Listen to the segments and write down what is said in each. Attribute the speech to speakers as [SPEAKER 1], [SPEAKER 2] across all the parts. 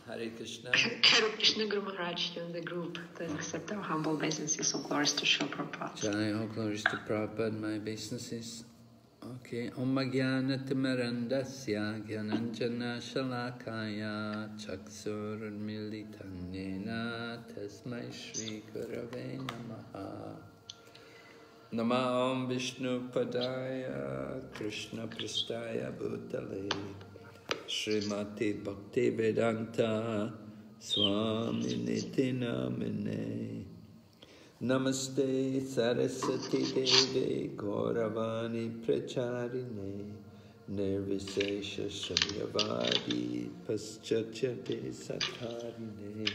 [SPEAKER 1] Hare Krishna.
[SPEAKER 2] Hare Krishna Guru Maharaj, you and the group, please accept our humble obeisances. All glories to Srila Prabhupada.
[SPEAKER 1] Jai, all glories to Prabhupada, my obeisances. Okay. Om Jnana Timirandasya Jnananjana Shalakaya Chaksur Militannena Tasmai Shri Gurave Namaha. Nama Om Vishnu Padaya Krishna Prastaya Bhutale Srimati Bhakti Vedanta Swami Niti Namine Namaste Saraswati Devi Gauravani Pracharine Nirvisesha Shamyavadi Paschachate Satharine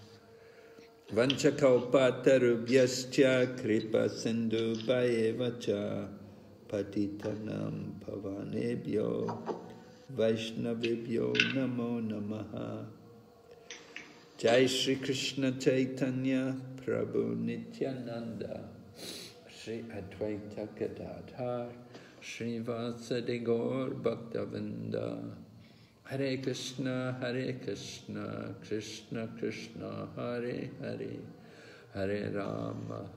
[SPEAKER 1] Vanchakalpatarubhyascha Kripa Sindhu Bhayevacha Patitanam Pavanebhyo Vaishnavibhyo Namo Namaha. Jai Shri Krishna Chaitanya Prabhu Nityananda Shri Advaita Gadadhar Shri Vasadi Gaur Bhaktavinda Hare Krishna Krishna Krishna Hare Hare Hare Rama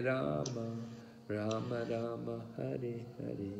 [SPEAKER 1] Rama Rama Hare Hare.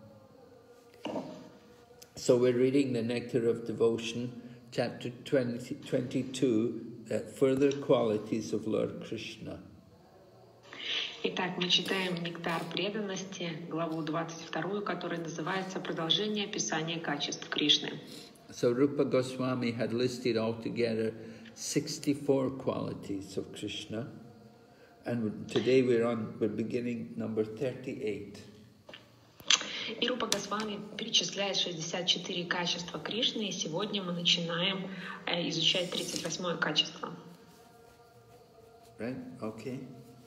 [SPEAKER 1] So we're reading the Nectar of Devotion, chapter 22, Further Qualities of Lord Krishna.
[SPEAKER 2] Итак, мы читаем «Нектар преданности», главу 22, которая называется «Продолжение описания качеств Кришны».
[SPEAKER 1] So Rupa Goswami had listed altogether 64 qualities of Krishna, and today we're beginning number 38.
[SPEAKER 2] И Рупа Госвами перечисляет 64 качества Кришны, и сегодня мы начинаем изучать 38-е качество.
[SPEAKER 1] Right? Okay.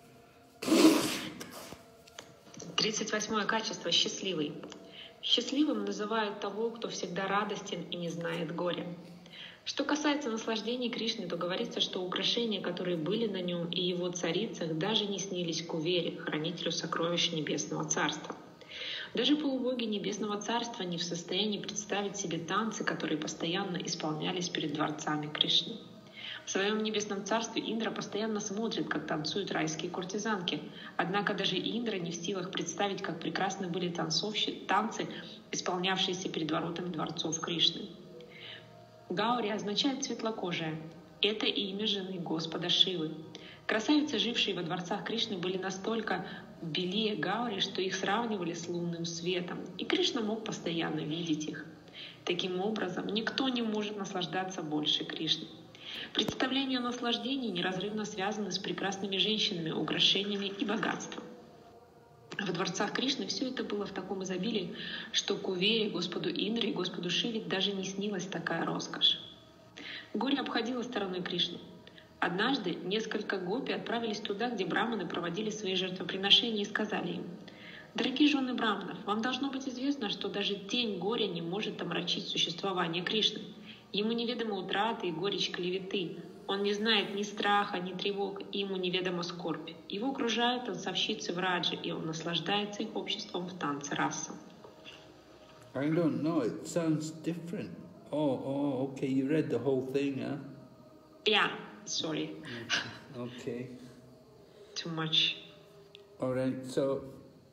[SPEAKER 2] 38-е качество — счастливый. Счастливым называют того, кто всегда радостен и не знает горя. Что касается наслаждений Кришны, то говорится, что украшения, которые были на нем и его царицах, даже не снились Кувере, хранителю сокровищ Небесного Царства. Даже полубоги Небесного Царства не в состоянии представить себе танцы, которые постоянно исполнялись перед дворцами Кришны. В своем Небесном Царстве Индра постоянно смотрит, как танцуют райские куртизанки. Однако даже Индра не в силах представить, как прекрасны были танцы, исполнявшиеся перед воротами дворцов Кришны. Гаури означает «светлокожая». Это имя жены Господа Шивы. Красавицы, жившие во дворцах Кришны, были настолько белее Гаури, что их сравнивали с лунным светом, и Кришна мог постоянно видеть их. Таким образом, никто не может наслаждаться больше Кришны. Представления о наслаждении неразрывно связаны с прекрасными женщинами, украшениями и богатством. В дворцах Кришны все это было в таком изобилии, что Кувере, Господу Индре и Господу Шиве даже не снилась такая роскошь. Горе обходило стороной Кришну. Однажды несколько гопи отправились туда, где браманы проводили свои жертвоприношения, и сказали им: «Дорогие жены браманов, вам должно быть известно, что даже тень горя не может омрачить существование Кришны. Ему неведома утрата и горечь клеветы. Он не знает ни страха, ни тревог, и ему неведома скорбь. Его окружают танцовщицы в раджи, и он наслаждается их обществом в танце раса».
[SPEAKER 1] I don't know, it sounds different. Oh, okay, you read the whole thing, huh?
[SPEAKER 2] Yeah, sorry.
[SPEAKER 1] Okay.
[SPEAKER 2] Too much.
[SPEAKER 1] All right, so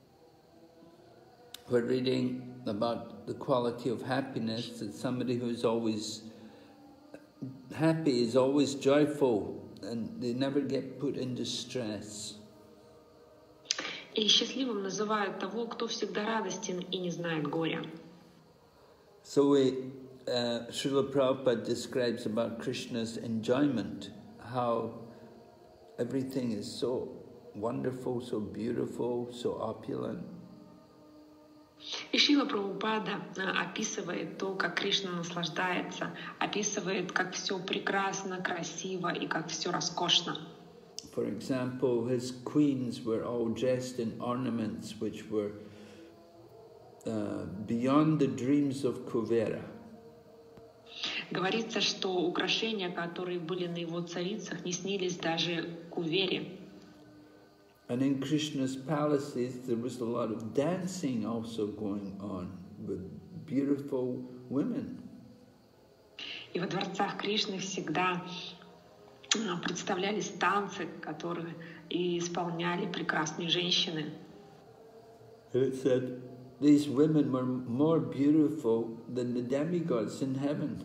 [SPEAKER 1] we're reading about the quality of happiness, that somebody who's always happy is always joyful and they never get put into stress.
[SPEAKER 2] И счастливым называют того, кто всегда радостен и не знает горя.
[SPEAKER 1] So Srila Prabhupada describes about Krishna's enjoyment, how everything is so wonderful, so beautiful, so opulent.
[SPEAKER 2] И Шрила Прабхупада описывает то, как Кришна наслаждается, описывает, как все прекрасно, красиво и как все роскошно.
[SPEAKER 1] For example, his queens were all dressed in ornaments which were beyond the dreams of Kuvera.
[SPEAKER 2] Говорится, что украшения, которые были на его царицах, не снились даже Кувере.
[SPEAKER 1] And in Krishna's palaces, there was a lot of dancing also going on with beautiful women.
[SPEAKER 2] И И во дворцах Кришны всегда представлялись танцы, которые и исполняли прекрасные женщины.
[SPEAKER 1] And it said these women were more beautiful than the demigods in heaven.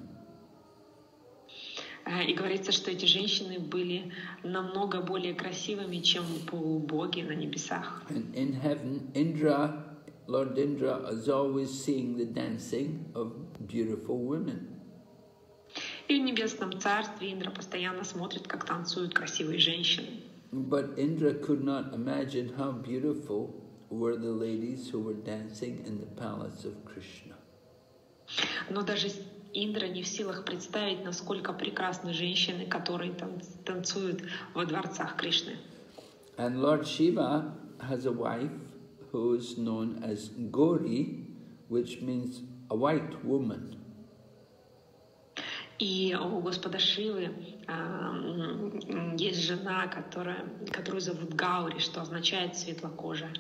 [SPEAKER 2] И говорится, что эти женщины были намного более красивыми, чем полубоги на небесах.
[SPEAKER 1] And in heaven, Indra, Lord Indra, is always seeing the dancing of beautiful women.
[SPEAKER 2] И в небесном царстве Индра постоянно смотрит, как танцуют красивые женщины.
[SPEAKER 1] But Indra could not imagine how beautiful were the ladies who were dancing in the palace of Krishna.
[SPEAKER 2] Но даже Индра не в силах представить, насколько прекрасны женщины, которые танцуют во дворцах Кришны.
[SPEAKER 1] And Lord Shiva has a wife who is known as Gauri, which means a white woman.
[SPEAKER 2] И у Господа Шивы есть жена, которую зовут Гаури, что означает светлокожая.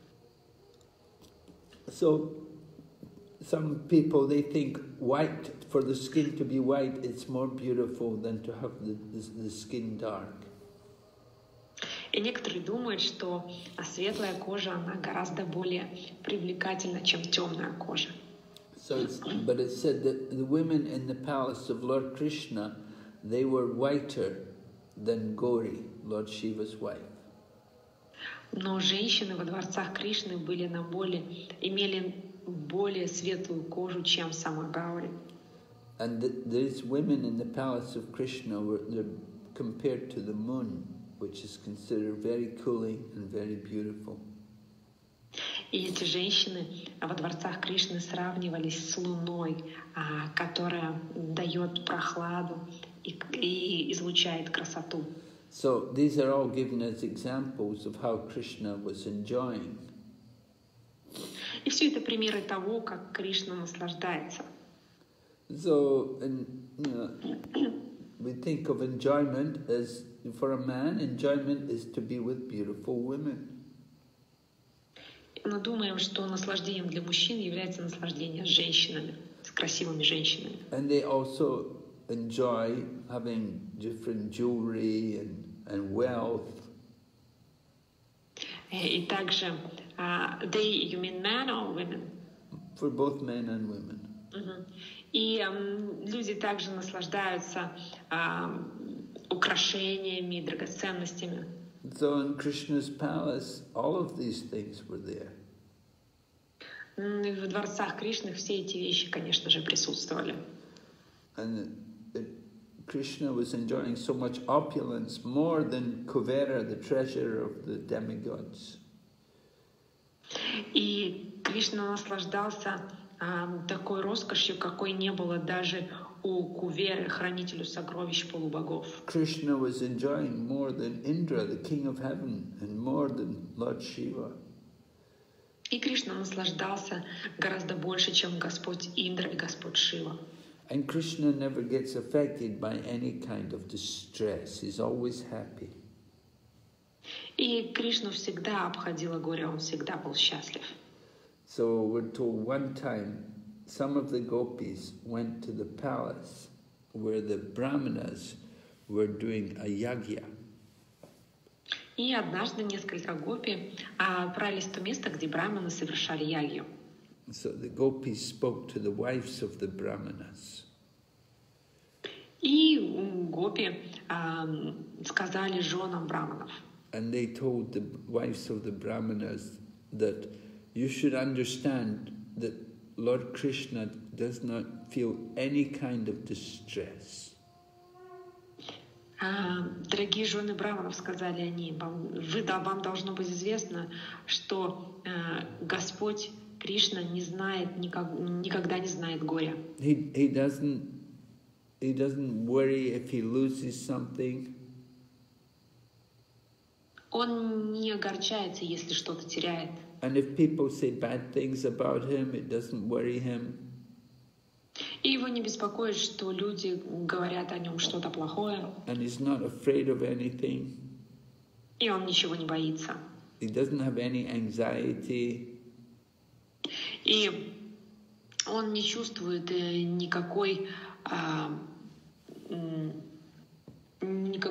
[SPEAKER 1] So some people, they think white, for the skin to be white, it's more beautiful than to have the skin dark.
[SPEAKER 2] И некоторые думают, что светлая кожа, она гораздо более привлекательна, чем темная кожа.
[SPEAKER 1] So but it said that the women in the palace of Lord Krishna, they were whiter than Gauri, Lord Shiva's wife.
[SPEAKER 2] Но женщины во дворцах Кришны имели более светлую кожу, чем сама Гаури.
[SPEAKER 1] And these women in the palace of Krishna they're compared to the moon, which is considered very cooling and very beautiful.
[SPEAKER 2] И эти женщины во дворцах Кришны сравнивались с луной, которая дает прохладу и излучает красоту.
[SPEAKER 1] So these are all given as examples of how Krishna was enjoying.
[SPEAKER 2] И все это примеры того, как Кришна наслаждается.
[SPEAKER 1] So, we think of enjoyment as, for a man, enjoyment is to be with beautiful women.
[SPEAKER 2] Мы думаем, что наслаждением для мужчин является наслаждение с женщинами, с красивыми женщинами.
[SPEAKER 1] And they also enjoy having different jewelry and wealth.
[SPEAKER 2] И также, you mean men or women?
[SPEAKER 1] For both men and women.
[SPEAKER 2] И люди также наслаждаются украшениями, драгоценностями.
[SPEAKER 1] So in Krishna's palace, all of these things were there.
[SPEAKER 2] В дворцах Кришны все эти вещи, конечно же, присутствовали.
[SPEAKER 1] And Krishna was enjoying so much opulence, more than Kuvera, the treasurer of the demigods.
[SPEAKER 2] И Кришна наслаждался такой роскошью, какой не было даже у Куверы, хранителю сокровищ полубогов.
[SPEAKER 1] Krishna was enjoying more than Indra, the king of heaven, and more than Lord Shiva.
[SPEAKER 2] И Кришна наслаждался гораздо больше, чем Господь Индра и Господь Шива.
[SPEAKER 1] And Krishna never gets affected by any kind of distress. He's always happy.
[SPEAKER 2] И Кришну всегда обходило горе, он всегда был счастлив.
[SPEAKER 1] So we're told one time, some of the gopis went to the palace where the brahmanas were doing a yagya.
[SPEAKER 2] И однажды несколько гопи отправились в то место, где браманы совершали ягью.
[SPEAKER 1] So the gopis spoke to the wives of the brahmanas.
[SPEAKER 2] И гопи сказали женам браманов.
[SPEAKER 1] And they told the wives of the brahmanas that you should understand that Lord Krishna does not feel any kind of distress.
[SPEAKER 2] Дорогие жены браманов, сказали они, вам должно быть известно, что Господь Кришна не знает, никогда не знает горя.
[SPEAKER 1] He doesn't worry if he loses something.
[SPEAKER 2] Он не огорчается, если что-то теряет.
[SPEAKER 1] And if people say bad things about him, it doesn't worry him.
[SPEAKER 2] И его не беспокоит, что люди говорят о нем что-то плохое.
[SPEAKER 1] And he's not afraid of anything.
[SPEAKER 2] И он ничего не боится.
[SPEAKER 1] He doesn't have any anxiety.
[SPEAKER 2] И он не чувствует никакой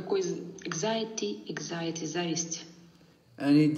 [SPEAKER 2] такой anxiety, зависть.
[SPEAKER 1] And he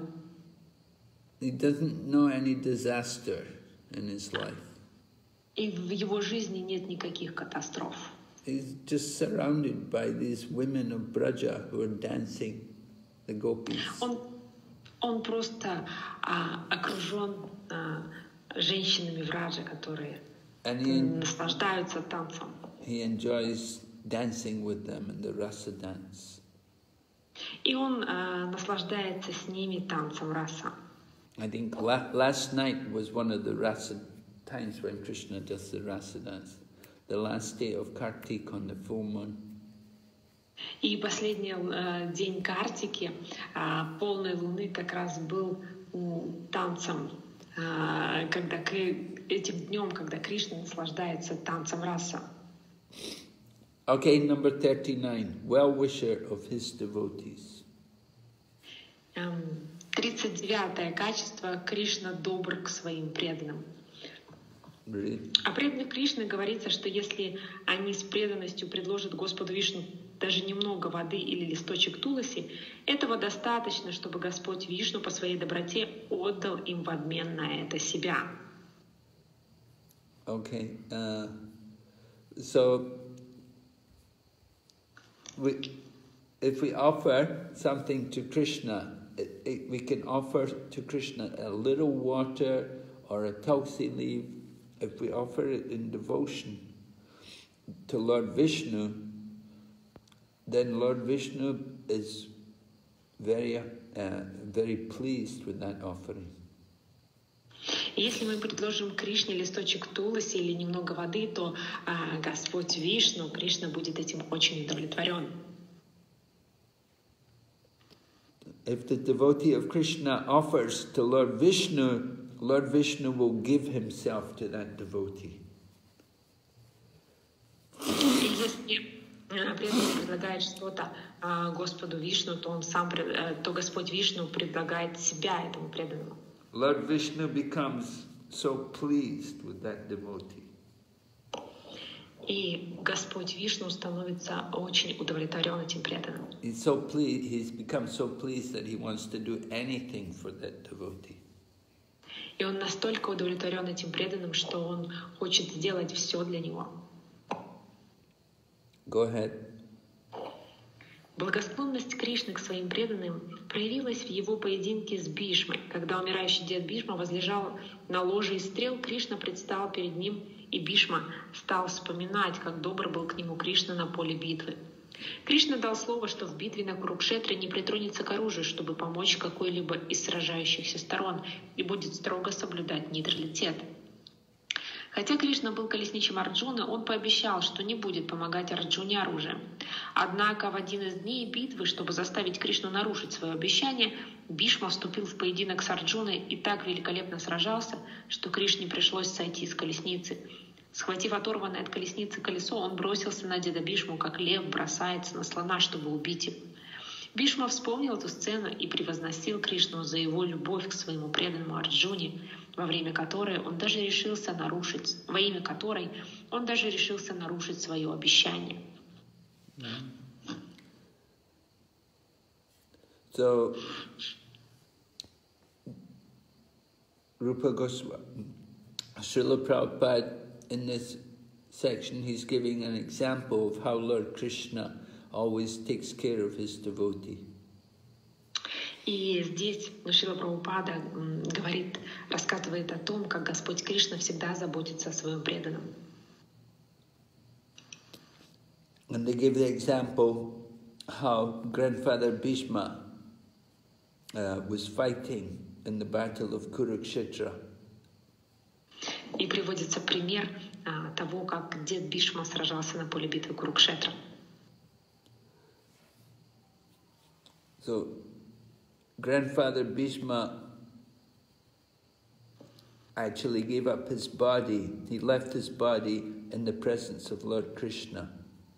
[SPEAKER 1] doesn't know any disaster in his life.
[SPEAKER 2] И в его жизни нет никаких катастроф.
[SPEAKER 1] He's just surrounded by these women of Braja who are dancing, the gopis.
[SPEAKER 2] Он просто окружен женщинами Враджа, которые наслаждаются танцем.
[SPEAKER 1] He enjoys dancing with them in the rasa dance.
[SPEAKER 2] И он наслаждается с ними танцем раса.
[SPEAKER 1] I think last night was one of the rasa times when Krishna does the rasa dance. The last day of Kartik on the full moon.
[SPEAKER 2] И последний день Картики, полной луны, как раз был танцем, этим днем, когда Кришна наслаждается танцем раса.
[SPEAKER 1] Okay, number 39, well-wisher of his devotees.
[SPEAKER 2] 39-е качество. Кришна добр к своим преданным.
[SPEAKER 1] Really?
[SPEAKER 2] О преданных Кришны говорится, что если они с преданностью предложат Господу Вишну даже немного воды или листочек туласи, этого достаточно, чтобы Господь Вишну по своей доброте отдал им в обмен на это себя.
[SPEAKER 1] Okay, so if we offer something to Krishna, we can offer to Krishna a little water or a tulsi leaf. If we offer it in devotion to Lord Vishnu, then Lord Vishnu is very pleased with that offering.
[SPEAKER 2] Если мы предложим Кришне листочек туласи или немного воды, то Господь Вишну, Кришна будет этим очень удовлетворен.
[SPEAKER 1] If the devotee of Krishna offers to Lord Vishnu will give himself to that devotee.
[SPEAKER 2] Если преданный предлагает что-то Господу Вишну, то Господь Вишну предлагает себя этому преданному.
[SPEAKER 1] Lord Vishnu becomes so pleased with that devotee.
[SPEAKER 2] И Господь Вишну становится очень удовлетворен этим преданным.
[SPEAKER 1] He's become so pleased that he wants to do anything for that devotee.
[SPEAKER 2] И он настолько удовлетворен этим преданным, что он хочет сделать все для него.
[SPEAKER 1] Go ahead.
[SPEAKER 2] Благосклонность Кришны к своим преданным проявилась в его поединке с Бхишмой. Когда умирающий дед Бхишма возлежал на ложе из стрел, Кришна предстал перед ним, и Бхишма стал вспоминать, как добр был к нему Кришна на поле битвы. Кришна дал слово, что в битве на Курукшетре не притронется к оружию, чтобы помочь какой-либо из сражающихся сторон, и будет строго соблюдать нейтралитет. Хотя Кришна был колесничем Арджуны, он пообещал, что не будет помогать Арджуне оружием. Однако в один из дней битвы, чтобы заставить Кришну нарушить свое обещание, Бхишма вступил в поединок с Арджуной и так великолепно сражался, что Кришне пришлось сойти с колесницы. Схватив оторванное от колесницы колесо, он бросился на деда Бхишму, как лев бросается на слона, чтобы убить его. Бхишма вспомнил эту сцену и превозносил Кришну за его любовь к своему преданному Арджуне, во имя которой он даже решился нарушить свое обещание.
[SPEAKER 1] So, Rupa Goswami, Srila Prabhupada, in this section, he's giving an example of how Lord Krishna always takes care of his devotee.
[SPEAKER 2] И здесь Шрила Прабхупада рассказывает о том, как Господь Кришна всегда заботится о своем преданном.
[SPEAKER 1] And they give the example how grandfather Bhishma was fighting in the battle of Kurukshetra.
[SPEAKER 2] И приводится пример того, как дед Бхишма сражался на поле битвы Курукшетра.
[SPEAKER 1] So, grandfather Bhishma actually gave up his body. He left his body in the presence of Lord Krishna.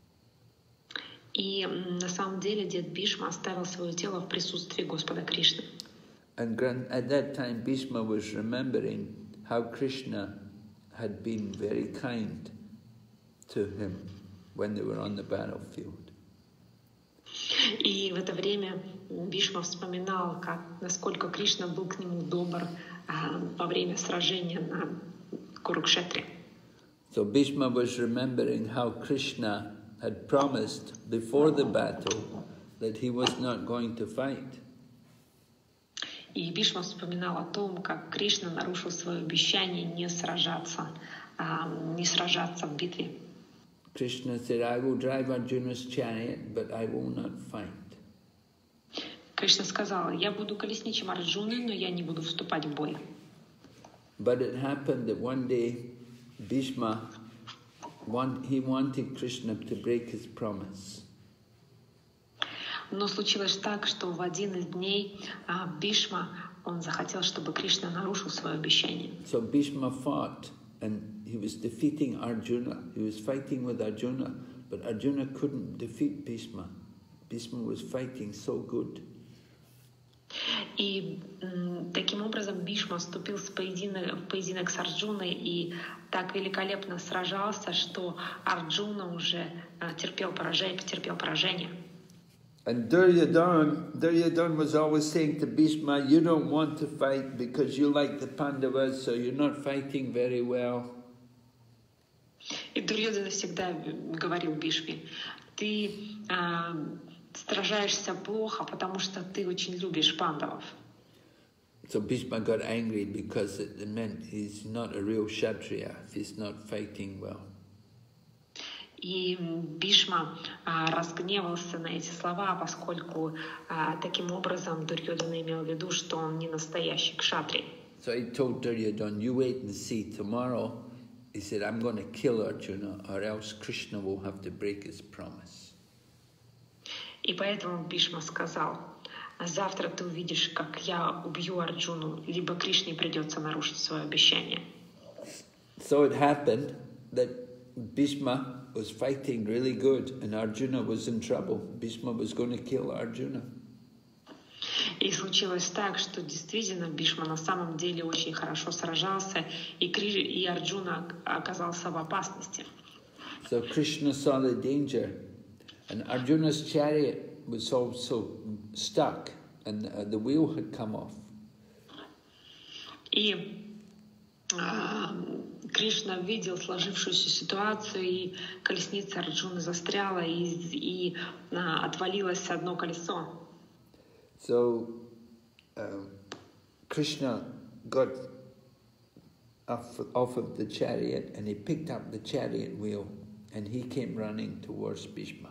[SPEAKER 2] И на самом деле дед Бхишма оставил свое тело в присутствии Господа Кришны.
[SPEAKER 1] And at that time Bhishma was remembering how Krishna had been very kind to him when they were on the battlefield.
[SPEAKER 2] И в это время Бишма вспоминал, насколько Кришна был к нему добр во время сражения на Курукшетре.
[SPEAKER 1] So Bhishma was remembering how Krishna had promised before the battle that he was not going to fight.
[SPEAKER 2] И Бишма вспоминал о том, как Кришна нарушил свое обещание не сражаться в битве.
[SPEAKER 1] Krishna said, I will drive Arjuna's chariot, but I will not fight.
[SPEAKER 2] Кришна сказал, я буду колесничем Арджуны, но я не буду вступать в бой.
[SPEAKER 1] But it happened that one day Bhishma, he wanted Krishna to break his promise.
[SPEAKER 2] Но случилось так, что в один из дней Бишма, он захотел, чтобы Кришна нарушил свое обещание.
[SPEAKER 1] So Bhishma fought, and he was defeating Arjuna. He was fighting with Arjuna, but Arjuna couldn't defeat Bhishma. Bhishma was fighting so good.
[SPEAKER 2] И таким образом Бишма вступил в поединок с Арджуной и так великолепно сражался, что Арджуна уже потерпел поражение.
[SPEAKER 1] And Duryodhana was always saying to Bhishma, you don't want to fight because you like the Pandavas, so you're not fighting very well.
[SPEAKER 2] И Дурьодхана всегда говорил Бишме, ты сражаешься плохо, потому что ты очень любишь пандавов.
[SPEAKER 1] So Bhishma got angry because it meant he's not a real Kshatriya if he's not fighting well.
[SPEAKER 2] И Бишма разгневался на эти слова, поскольку таким образом Дурьодхана имел в виду, что он не настоящий кшатрий.
[SPEAKER 1] So he told Duryodhana, you wait and see, tomorrow, he said, I'm going to kill Arjuna or else Krishna will have to break his promise.
[SPEAKER 2] И поэтому Бишма сказал, завтра ты увидишь, как я убью Арджуну, либо Кришне придется нарушить свое обещание.
[SPEAKER 1] So it happened that Bhishma was fighting really good and Arjuna was in trouble. Bhishma was going to kill Arjuna.
[SPEAKER 2] И случилось так, что действительно Бишма на самом деле очень хорошо сражался, и Арджуна оказался в опасности.
[SPEAKER 1] So Krishna saw the danger, and Arjuna's chariot was also stuck, and the wheel had come off.
[SPEAKER 2] И Кришна видел сложившуюся ситуацию, и колесница Арджуны застряла, и отвалилось одно колесо.
[SPEAKER 1] So Krishna got off of the chariot and he picked up the chariot wheel and he came running towards Bhishma.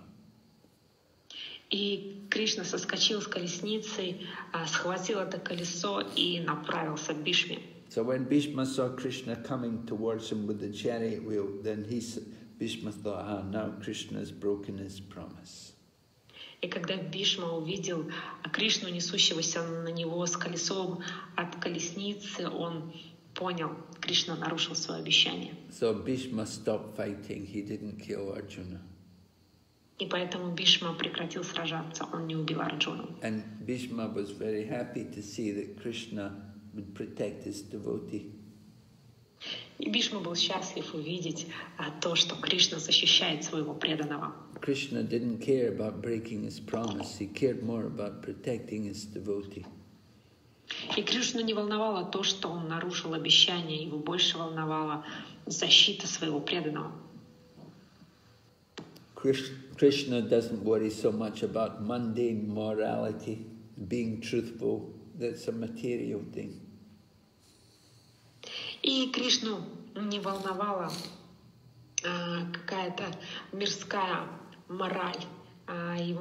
[SPEAKER 2] И Кришна соскочил с колесницы, схватил это колесо и направился к Бишме.
[SPEAKER 1] So when Bhishma saw Krishna coming towards him with the chariot wheel, then Bhishma thought, now Krishna has broken his promise.
[SPEAKER 2] И когда Бишма увидел Кришну, несущегося на него с колесом от колесницы, он понял, Кришна нарушил свое обещание.
[SPEAKER 1] So Bhishma stopped fighting. He didn't kill Arjuna.
[SPEAKER 2] И поэтому Бишма прекратил сражаться, он не убил Арджуну.
[SPEAKER 1] And Bhishma was very happy to see that Krishna would protect his devotee.
[SPEAKER 2] И Бишма был счастлив увидеть то, что Кришна защищает своего преданного.
[SPEAKER 1] Krishna didn't care about breaking his promise. He cared more about protecting his devotee.
[SPEAKER 2] И Кришну не волновало то, что он нарушил обещание, его больше волновала защита своего преданного.
[SPEAKER 1] Krishna doesn't worry so much about mundane morality, being truthful. That's a material thing.
[SPEAKER 2] И Кришну не волновала какая-то мирская мораль, и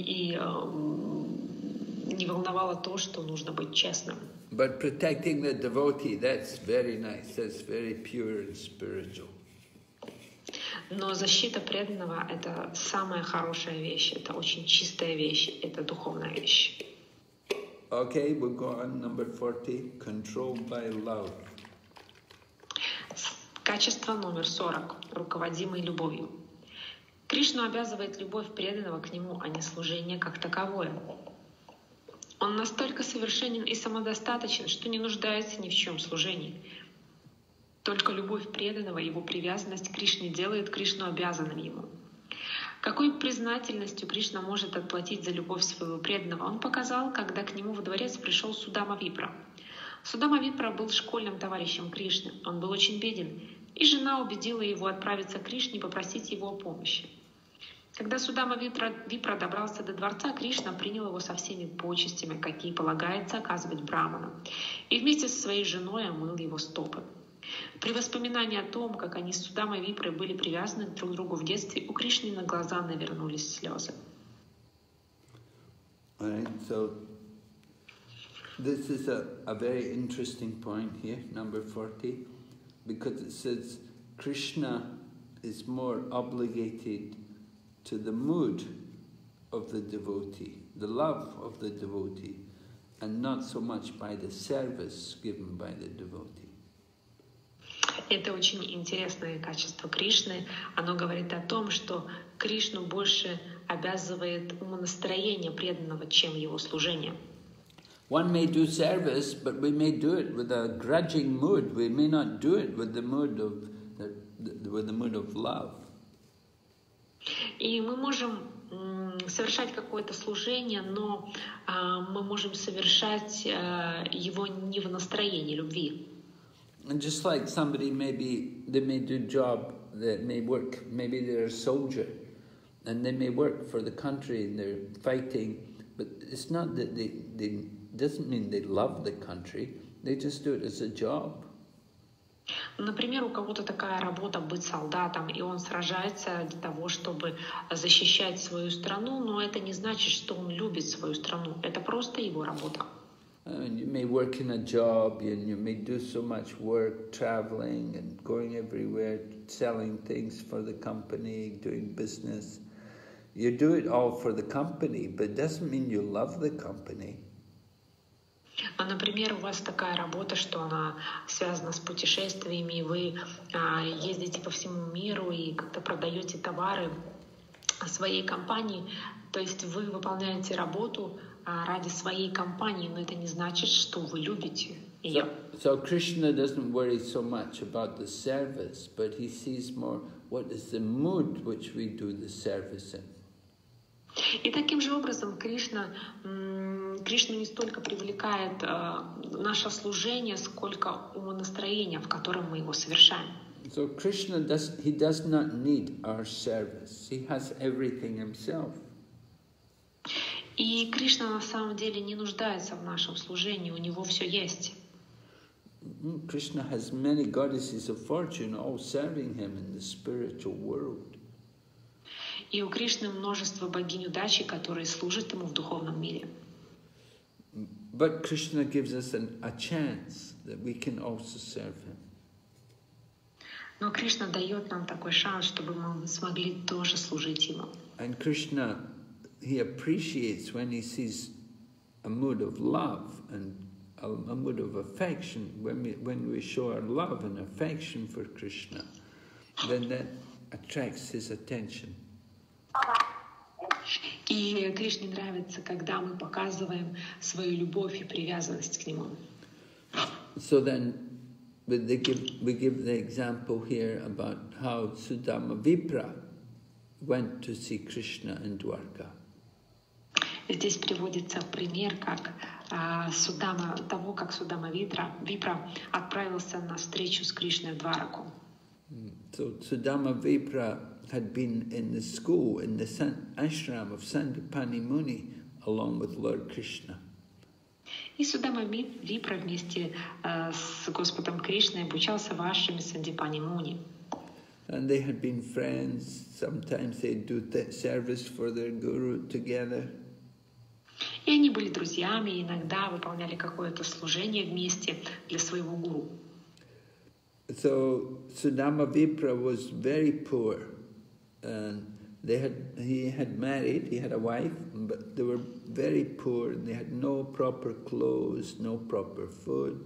[SPEAKER 2] не волновало то, что нужно быть честным.
[SPEAKER 1] But protecting the devotee, that's very nice. That's very pure and spiritual.
[SPEAKER 2] Но защита преданного — это самая хорошая вещь, это очень чистая вещь, это духовная вещь.
[SPEAKER 1] Okay, we'll go on number 40, controlled by love.
[SPEAKER 2] Качество номер 40. Руководимый любовью. Кришну обязывает любовь преданного к нему, а не служение как таковое. Он настолько совершенен и самодостаточен, что не нуждается ни в чем служении. Только любовь преданного, его привязанность к Кришне делает Кришну обязанным ему. Какой признательностью Кришна может отплатить за любовь своего преданного, он показал, когда к нему во дворец пришел Судама Випра. Судама Випра был школьным товарищем Кришны. Он был очень беден, и жена убедила его отправиться к Кришне и попросить его о помощи. Когда Судама Випра добрался до дворца, Кришна принял его со всеми почестями, какие полагается оказывать браманам, и вместе со своей женой омыл его стопы. При воспоминании о том, как они с Судамой Випрой были привязаны друг к другу в детстве, у Кришны на глаза навернулись слезы.
[SPEAKER 1] So this is a very interesting point here, number 40, because it says Krishna is more obligated to the mood of the devotee, the love of the devotee, and not so much by the service given by the devotee.
[SPEAKER 2] Это очень интересное качество Кришны. Оно говорит о том, что Кришну больше обязывает умонастроение преданного, чем его служение.
[SPEAKER 1] One may do service, but we may do it with a grudging mood. We may not do it with the mood of love.
[SPEAKER 2] И мы можем совершать какое-то служение, но мы можем совершать его не в настроении любви.
[SPEAKER 1] And just like somebody they may do a job that may work, maybe they're a soldier, and they may work for the country and they're fighting, but it's not that they doesn't mean they love the country, they just do it as a job.
[SPEAKER 2] Например, у кого-то такая работа быть солдатом, и он сражается для того, чтобы защищать свою страну, но это не значит, что он любит свою страну. Это просто его работа.
[SPEAKER 1] You may work in a job, and you may do so much work, traveling and going everywhere, selling things for the company, doing business. You do it all for the company, but it doesn't mean you love the company.
[SPEAKER 2] Например, у вас такая работа, что она связана с путешествиями, и вы ездите по всему миру и как-то продаете товары своей компании. То есть вы выполняете работу ради своей компании, но это не значит, что вы любите ее.
[SPEAKER 1] So Krishna doesn't worry so much about the service, but he sees more what is the mood which we do the service in.
[SPEAKER 2] И таким же образом Кришну не столько привлекает наше служение, сколько умонастроение, в котором мы его совершаем.
[SPEAKER 1] So Krishna does not need our service. He has everything himself.
[SPEAKER 2] И Кришна на самом деле не нуждается в нашем служении, у него все есть.
[SPEAKER 1] Krishna has many goddesses of fortune all serving him in the spiritual world.
[SPEAKER 2] И у Кришны множество богинь удачи, которые служат ему в духовном мире.
[SPEAKER 1] But Krishna gives us a chance that we can also serve him.
[SPEAKER 2] Но Кришна дает нам такой шанс, чтобы мы смогли тоже служить ему.
[SPEAKER 1] And Krishna, he appreciates when he sees a mood of love and a mood of affection. When we show our love and affection for Krishna, then that attracts his attention.
[SPEAKER 2] И Кришне нравится, когда мы показываем свою любовь и привязанность к нему.
[SPEAKER 1] So then, we give the example here about how Sudama Vipra went to see Krishna in Dwarka.
[SPEAKER 2] Здесь приводится пример, как того, как Судама Випра отправился на встречу с Кришной в Двараку.
[SPEAKER 1] So Sudama Vipra had been in the school, in the ashram of Sandipani Muni, along with Lord Krishna.
[SPEAKER 2] И Судама Випра вместе с Господом Кришной обучался в ашраме Сандипани Муни.
[SPEAKER 1] And they had been friends. Sometimes they'd do service for their guru together.
[SPEAKER 2] И они были друзьями, и иногда выполняли какое-то служение вместе для своего гуру.
[SPEAKER 1] So Sudama Vipra was very poor, and he had married, he had a wife, but they were very poor, and they had no proper clothes, no proper food.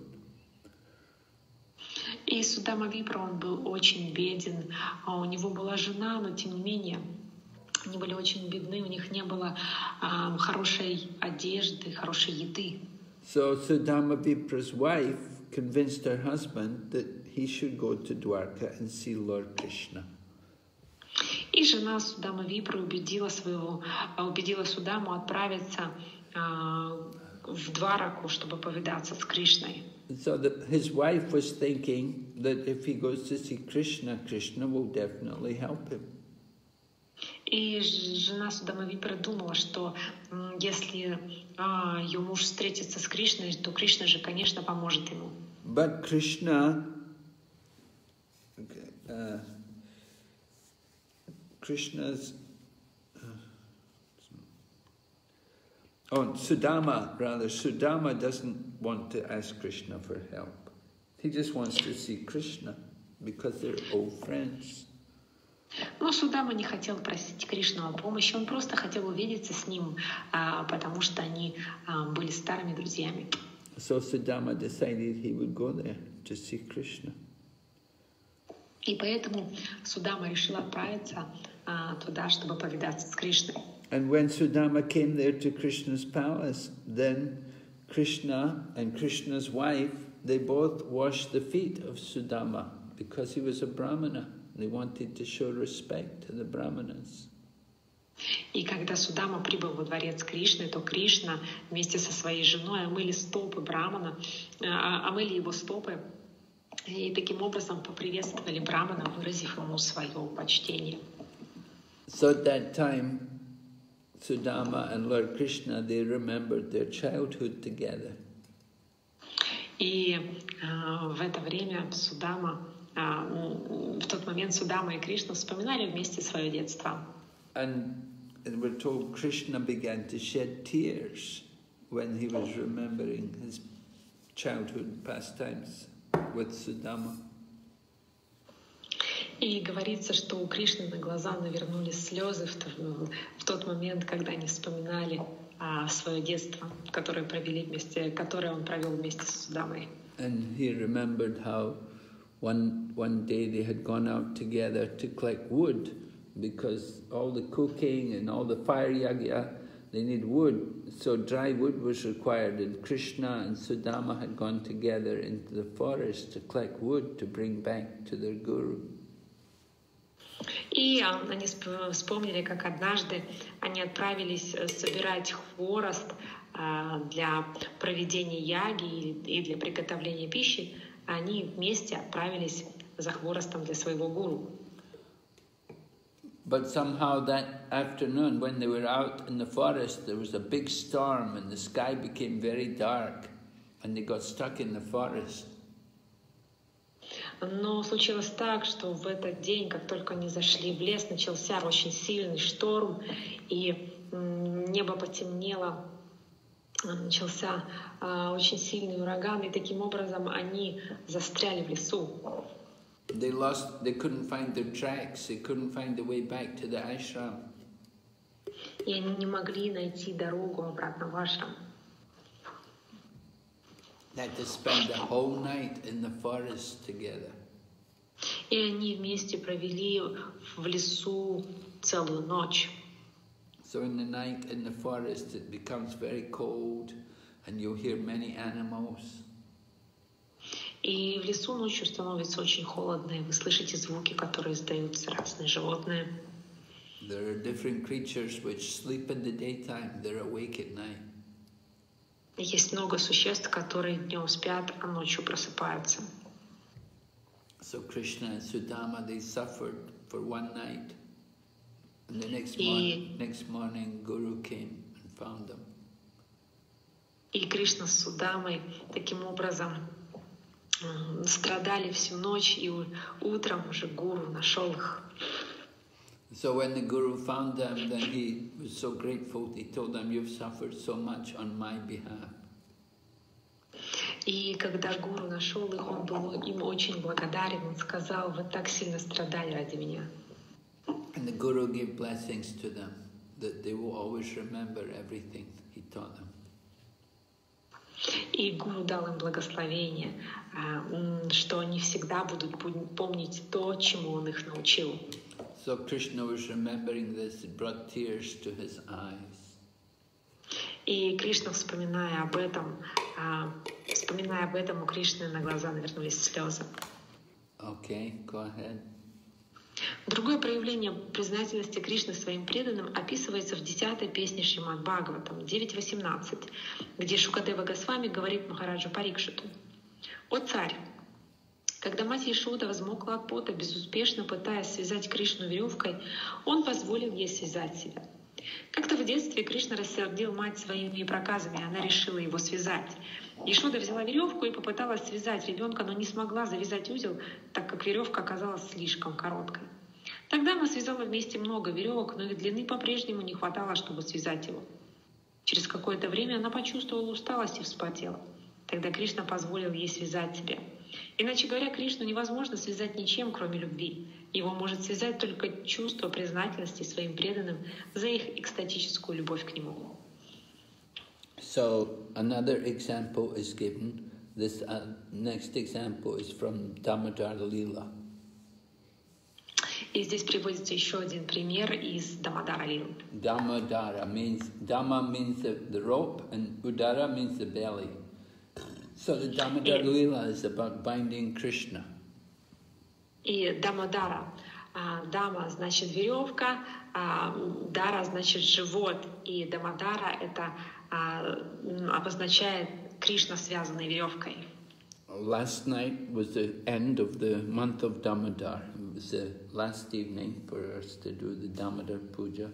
[SPEAKER 2] И Судама Випра, он был очень беден, а у него была жена, но тем не менее они были очень бедны, у них не было хорошей одежды, хорошей еды.
[SPEAKER 1] So Sudama Vipra's wife convinced her husband that he should go to Dwarka and see Lord Krishna.
[SPEAKER 2] И жена Судама Випры убедила Судаму отправиться в Двараку, чтобы повидаться с Кришной.
[SPEAKER 1] So his wife was thinking that if he goes to see Krishna, Krishna will definitely help him.
[SPEAKER 2] И жена Судама Випры думала, что если ее муж встретится с Кришной, то Кришна же, конечно, поможет ему.
[SPEAKER 1] But Krishna's Sudama doesn't want to ask Krishna for help. He just wants to see Krishna because they're old friends.
[SPEAKER 2] Но Судама не хотел просить Кришну о помощи, он просто хотел увидеться с ним, потому что они были старыми друзьями.
[SPEAKER 1] So Sudama decided he would go there to see Krishna.
[SPEAKER 2] И поэтому Судама решил отправиться туда, чтобы повидаться с Кришной.
[SPEAKER 1] And when Sudama came there to Krishna's palace, then Krishna and Krishna's wife, they both washed the feet of Sudama because he was a Brahmana. They wanted to show respect to the Brahmanas.
[SPEAKER 2] И когда Судама прибыл во дворец Кришны, то Кришна вместе со своей женой омыли стопы Брамана, омыли его стопы, и таким образом поприветствовали Брамана, выразив ему свое почтение.
[SPEAKER 1] So at that time, Sudama and Lord Krishna, they remembered their childhood together.
[SPEAKER 2] И в это время в тот момент Судама и Кришна вспоминали вместе свое детство.
[SPEAKER 1] And we're told Krishna began to shed tears when he was remembering his childhood pastimes with Sudama.
[SPEAKER 2] И говорится, что у Кришны на глаза навернулись слезы в тот момент, когда они вспоминали свое детство, которое он провел вместе с Судамой.
[SPEAKER 1] And he remembered how one day they had gone out together to collect wood, because all the cooking and all the fire yagya, they need wood. So dry wood was required, and Krishna and Sudama had gone together into the forest to collect wood to bring back to their guru.
[SPEAKER 2] И они вспомнили, как однажды они отправились собирать хворост для проведения яги и для приготовления пищи. Они вместе отправились за хворостом для своего гуру.
[SPEAKER 1] But somehow that afternoon, when they were out in the forest, there was a big storm and the sky became very dark and they got stuck in the forest.
[SPEAKER 2] Но случилось так, что в этот день, как только они зашли в лес, начался очень сильный шторм, и небо потемнело, начался очень сильный ураган, и таким образом они застряли в лесу.
[SPEAKER 1] They couldn't find their tracks, they couldn't find the way back to the ashram.
[SPEAKER 2] И они не могли найти дорогу обратно в ашрам.
[SPEAKER 1] They had to spend the whole night in the forest together.
[SPEAKER 2] И они вместе провели в лесу целую ночь.
[SPEAKER 1] So in the night in the forest it becomes very cold and you'll hear many animals.
[SPEAKER 2] И в лесу ночью становится очень холодно, и вы слышите звуки, которые издают разные животные.
[SPEAKER 1] There are different creatures which sleep in the daytime, they're awake at night.
[SPEAKER 2] Есть много существ, которые днем спят, а ночью просыпаются.
[SPEAKER 1] So Krishna and Sudama, they suffered for one night. And the next morning, Guru came and found them.
[SPEAKER 2] И Кришна с Судамой таким образом страдали всю ночь, и утром уже Гуру нашел их.
[SPEAKER 1] So when the Guru found them, then he was so grateful. He told them, "You've suffered so much on my behalf."
[SPEAKER 2] И когда Гуру нашел их, он был им очень благодарен. Он сказал: "Вы так сильно страдали ради меня."
[SPEAKER 1] And the Guru gave blessings to them that they will always remember everything he taught them.
[SPEAKER 2] И Гуру дал им благословение, что они всегда будут помнить то, чему он их научил.
[SPEAKER 1] So Krishna was remembering this, it brought tears to his eyes.
[SPEAKER 2] И Кришна, вспоминая об этом, у Кришны на глаза навернулись слезы.
[SPEAKER 1] Okay, go ahead.
[SPEAKER 2] Другое проявление признательности Кришны своим преданным описывается в 10-й песне Шримад Бхагаватам 9.18, где Шукадева Госвами говорит Махараджу Парикшиту: «О царь, когда мать Яшода взмокла от пота, безуспешно пытаясь связать Кришну веревкой, он позволил ей связать себя. Как-то в детстве Кришна рассердил мать своими проказами, она решила его связать. Яшода взяла веревку и попыталась связать ребенка, но не смогла завязать узел, так как веревка оказалась слишком короткой. Тогда она связала вместе много веревок, но их длины по-прежнему не хватало, чтобы связать его. Через какое-то время она почувствовала усталость и вспотела. Тогда Кришна позволил ей связать себя. Иначе говоря, Кришну невозможно связать ничем, кроме любви. Его может связать только чувство признательности своим преданным за их экстатическую любовь к нему.
[SPEAKER 1] So another example is given. This next example is from Damodar Lila.
[SPEAKER 2] И здесь приводится еще один пример из Дамодара Лилы.
[SPEAKER 1] Damodara means, Dama means the rope and Udara means the belly. So the Damodar Lila is about binding Krishna.
[SPEAKER 2] И Дамодара. Дама значит веревка, Дара значит живот. И Дамодара это обозначает Кришна, связанный веревкой.
[SPEAKER 1] Last night was the end of the month of Damodar. It was the last evening for us to do the Damodar Puja.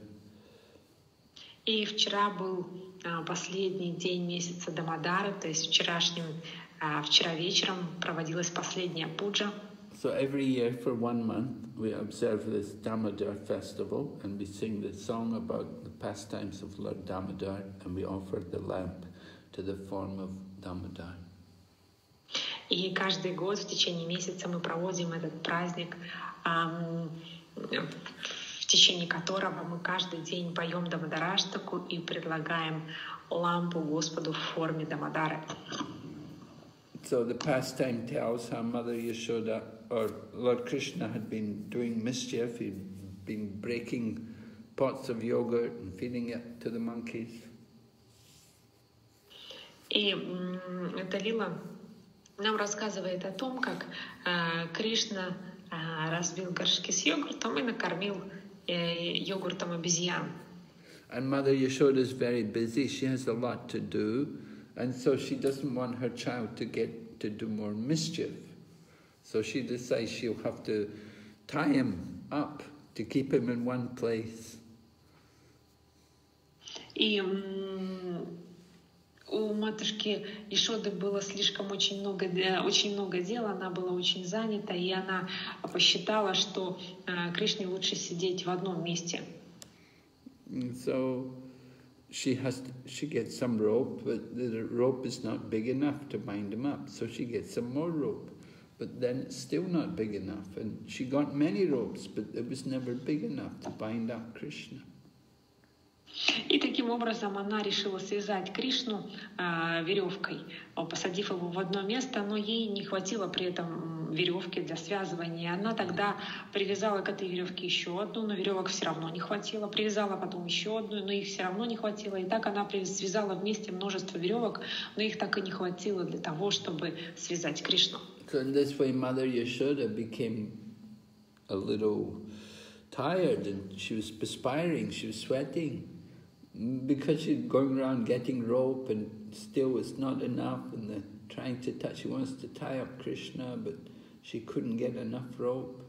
[SPEAKER 2] И вчера был последний день месяца Дамодары, то есть вчера вечером проводилась последняя пуджа.
[SPEAKER 1] So every year for 1 month we observe this Damodar festival and we sing the song about the pastimes of Lord Damodar and we offer the lamp to the form of Damodar.
[SPEAKER 2] И каждый год в течение месяца мы проводим этот праздник, в течение которого мы каждый день поем Дамодараштаку и предлагаем лампу Господу в форме Дамодары.
[SPEAKER 1] So the pastime tells how Mother Yashoda or Lord Krishna had been doing mischief. He'd been breaking pots of yogurt and feeding it to the monkeys.
[SPEAKER 2] И эта лила нам рассказывает о том, как Кришна разбил горшки с йогуртом и накормил йогуртом обезьян.
[SPEAKER 1] And Mother Yashoda is very busy. She has a lot to do, and so she doesn't want her child to get to do more mischief. So she decides she'll have to tie him up to keep him in one place.
[SPEAKER 2] И у матушки Яшоды было очень много дел, она была очень занята, и она посчитала, что Кришне лучше сидеть в одном месте.
[SPEAKER 1] So she gets some rope, but the rope is not big enough to bind him up. So she gets some more rope, but then it's still not big enough. And she got many ropes, but it was never big enough to bind up Krishna.
[SPEAKER 2] И таким образом она решила связать Кришну веревкой, посадив его в одно место, но ей не хватило при этом веревки для связывания. Она тогда привязала к этой веревке еще одну, но веревок все равно не хватило. Привязала потом еще одну, но их все равно не хватило. И так она связала вместе множество веревок, но их так и не хватило для того, чтобы связать Кришну.
[SPEAKER 1] So in this way, Mother Yashoda became a little tired, and she was perspiring, she was sweating. Because she's going around getting rope and still it's not enough, and trying to touch, she wants to tie up Krishna, but she couldn't get enough rope.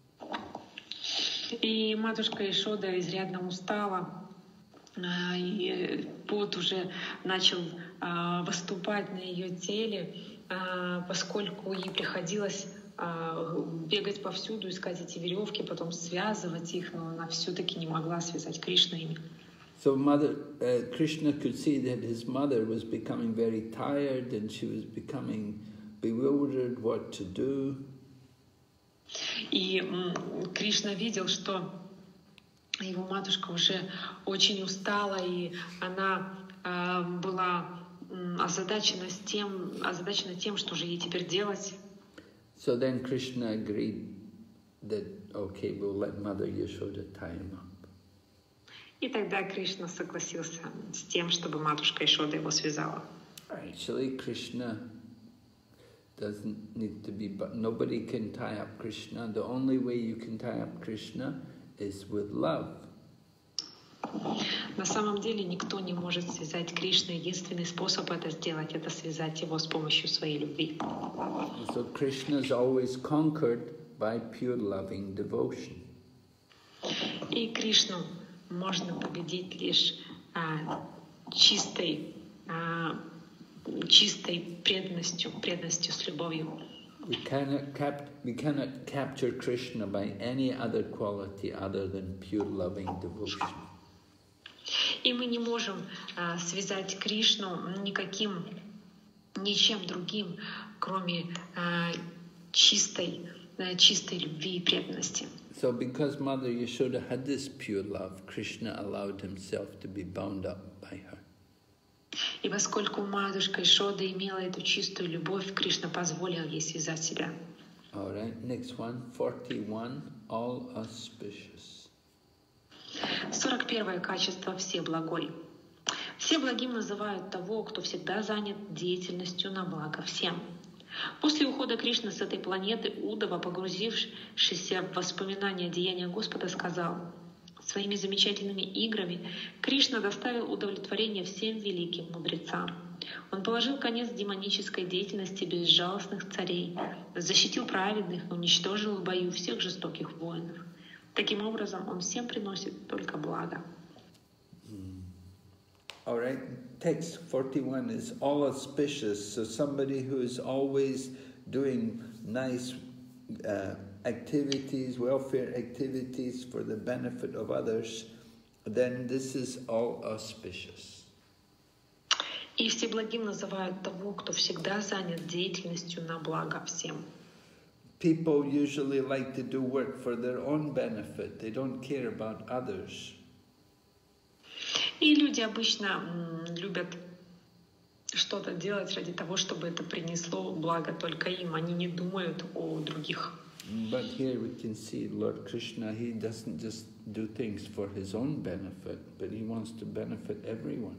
[SPEAKER 2] И матушка Яшода изрядно устала, и пот уже начал выступать на ее теле, поскольку ей приходилось бегать повсюду, искать эти веревки, потом связывать их, но она все-таки не могла связать Кришну ими.
[SPEAKER 1] So Krishna could see that his mother was becoming very tired and she was becoming bewildered what to do.
[SPEAKER 2] И Кришна видел, что его матушка уже очень устала, и она была озадачена тем, что же ей теперь делать.
[SPEAKER 1] So then Krishna agreed that, okay, we'll let Mother Yashoda tie him up.
[SPEAKER 2] И тогда Кришна согласился с тем, чтобы матушка Яшода его связала.
[SPEAKER 1] Actually, Krishna doesn't need to be, but nobody can tie up Krishna. The only way you can tie up Krishna is with love.
[SPEAKER 2] На самом деле никто не может связать Кришну. Единственный способ это сделать — это связать его с помощью своей любви.
[SPEAKER 1] So Krishna is always conquered by pure loving devotion.
[SPEAKER 2] И Кришну можно победить лишь чистой преданностью с любовью.
[SPEAKER 1] We cannot capture Krishna by any other quality other than pure loving devotion.
[SPEAKER 2] И мы не можем связать Кришну ничем другим, кроме чистой любви и преданности.
[SPEAKER 1] So because Mother Yashoda had this pure love, Krishna allowed himself to be bound up by her.
[SPEAKER 2] И поскольку матушка Ишода имела эту чистую любовь, Кришна позволил ей связать себя.
[SPEAKER 1] All right, next one, 41, all auspicious.
[SPEAKER 2] 41 качество всеблагой. Всеблагим называют того, кто всегда занят деятельностью на благо всем. После ухода Кришны с этой планеты Удава, погрузившийся в воспоминания деяния Господа, сказал: «Своими замечательными играми Кришна доставил удовлетворение всем великим мудрецам. Он положил конец демонической деятельности безжалостных царей, защитил праведных и уничтожил в бою всех жестоких воинов. Таким образом, он всем приносит только благо».
[SPEAKER 1] All right, text 41 is all auspicious, so somebody who is always doing nice activities, welfare activities for the benefit of others, then this is all auspicious.
[SPEAKER 2] И всеблагим называют того, кто всегда занят деятельностью на благо всем.
[SPEAKER 1] People usually like to do work for their own benefit. They don't care about others.
[SPEAKER 2] И люди обычно любят что-то делать ради того, чтобы это принесло благо только им. Они не думают о других.
[SPEAKER 1] But here we can see Lord Krishna, he doesn't just do things for his own benefit, but he wants to benefit everyone.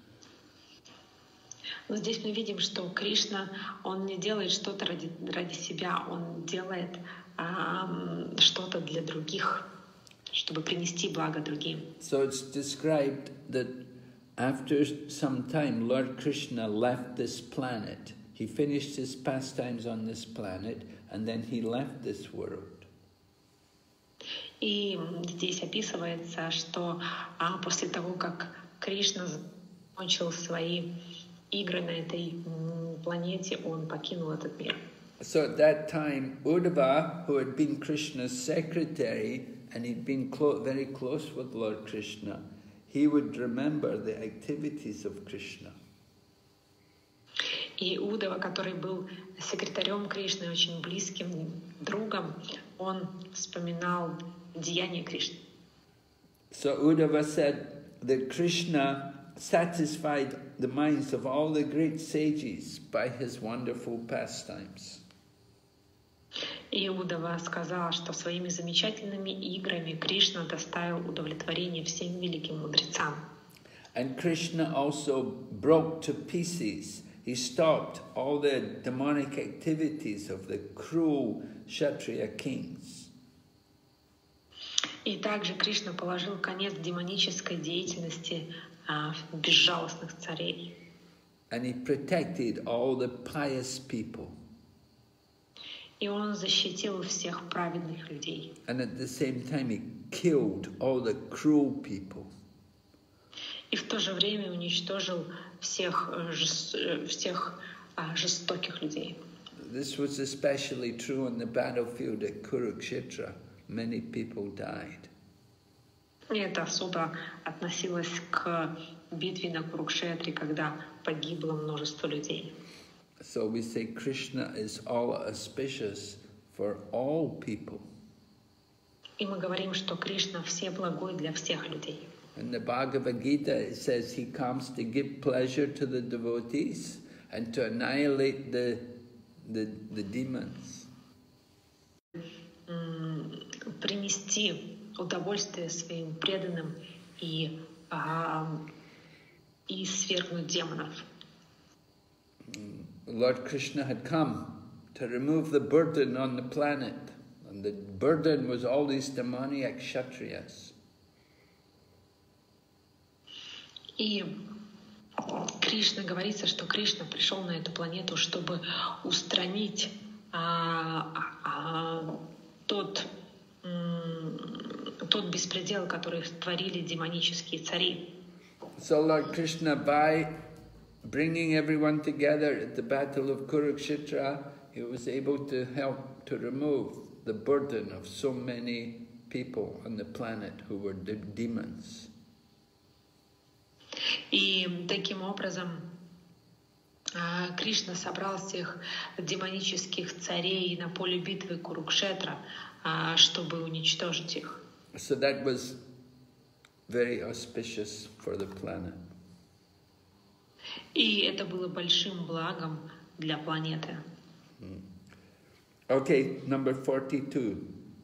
[SPEAKER 2] Но здесь мы видим, что Кришна, он не делает что-то ради себя, он делает что-то для других, чтобы принести благо другим.
[SPEAKER 1] So it's described that after some time, Lord Krishna left this planet. He finished his pastimes on this planet, and then he left this world.
[SPEAKER 2] И здесь описывается, что после того, как Кришна закончил свои игры на этой планете, он покинул этот мир.
[SPEAKER 1] So at that time, Uddhava, who had been Krishna's secretary, and he'd been very close with Lord Krishna, he would remember the activities of Krishna.
[SPEAKER 2] И Удава, который был секретарем Кришны, очень близким другом, он вспоминал деяния Кришны.
[SPEAKER 1] So Uddhava said that Krishna satisfied the minds of all the great sages by his wonderful pastimes.
[SPEAKER 2] И Удава сказал, что своими замечательными играми Кришна доставил удовлетворение всем великим мудрецам.
[SPEAKER 1] And Krishna also broke to pieces. He stopped all the demonic activities of the cruel Kshatriya kings.
[SPEAKER 2] И также Кришна положил конец демонической деятельности безжалостных царей.
[SPEAKER 1] And he protected all the pious people.
[SPEAKER 2] И он защитил всех праведных людей.
[SPEAKER 1] And at the same time he killed all the cruel people.
[SPEAKER 2] И в то же время уничтожил всех жестоких людей.
[SPEAKER 1] This was especially true on the battlefield at Kurukshetra. Many people died.
[SPEAKER 2] И это особо относилось к битве на Курукшетре, когда погибло множество людей.
[SPEAKER 1] So we say Krishna is all auspicious for all people.
[SPEAKER 2] И мы говорим, что Кришна всеблагой для всех людей.
[SPEAKER 1] In the Bhagavad Gita it says he comes to give pleasure to the devotees and to annihilate the demons.
[SPEAKER 2] Принести удовольствие своим преданным и свергнуть демонов.
[SPEAKER 1] Lord Krishna had come to remove the burden on the planet. And the burden was all these demoniac Kshatriyas.
[SPEAKER 2] И Кришна говорится, что Кришна пришел на эту планету, чтобы устранить тот беспредел, который творили демонические цари.
[SPEAKER 1] So Lord Krishna, by bringing everyone together at the battle of Kurukshetra, he was able to help to remove the burden of so many people on the planet who were demons.
[SPEAKER 2] И таким образом Кришна собрал всех демонических царей на поле битвы Курукшетра, чтобы уничтожить их.
[SPEAKER 1] So that was very auspicious for the planet.
[SPEAKER 2] И это было большим благом для планеты.
[SPEAKER 1] Okay, number 42.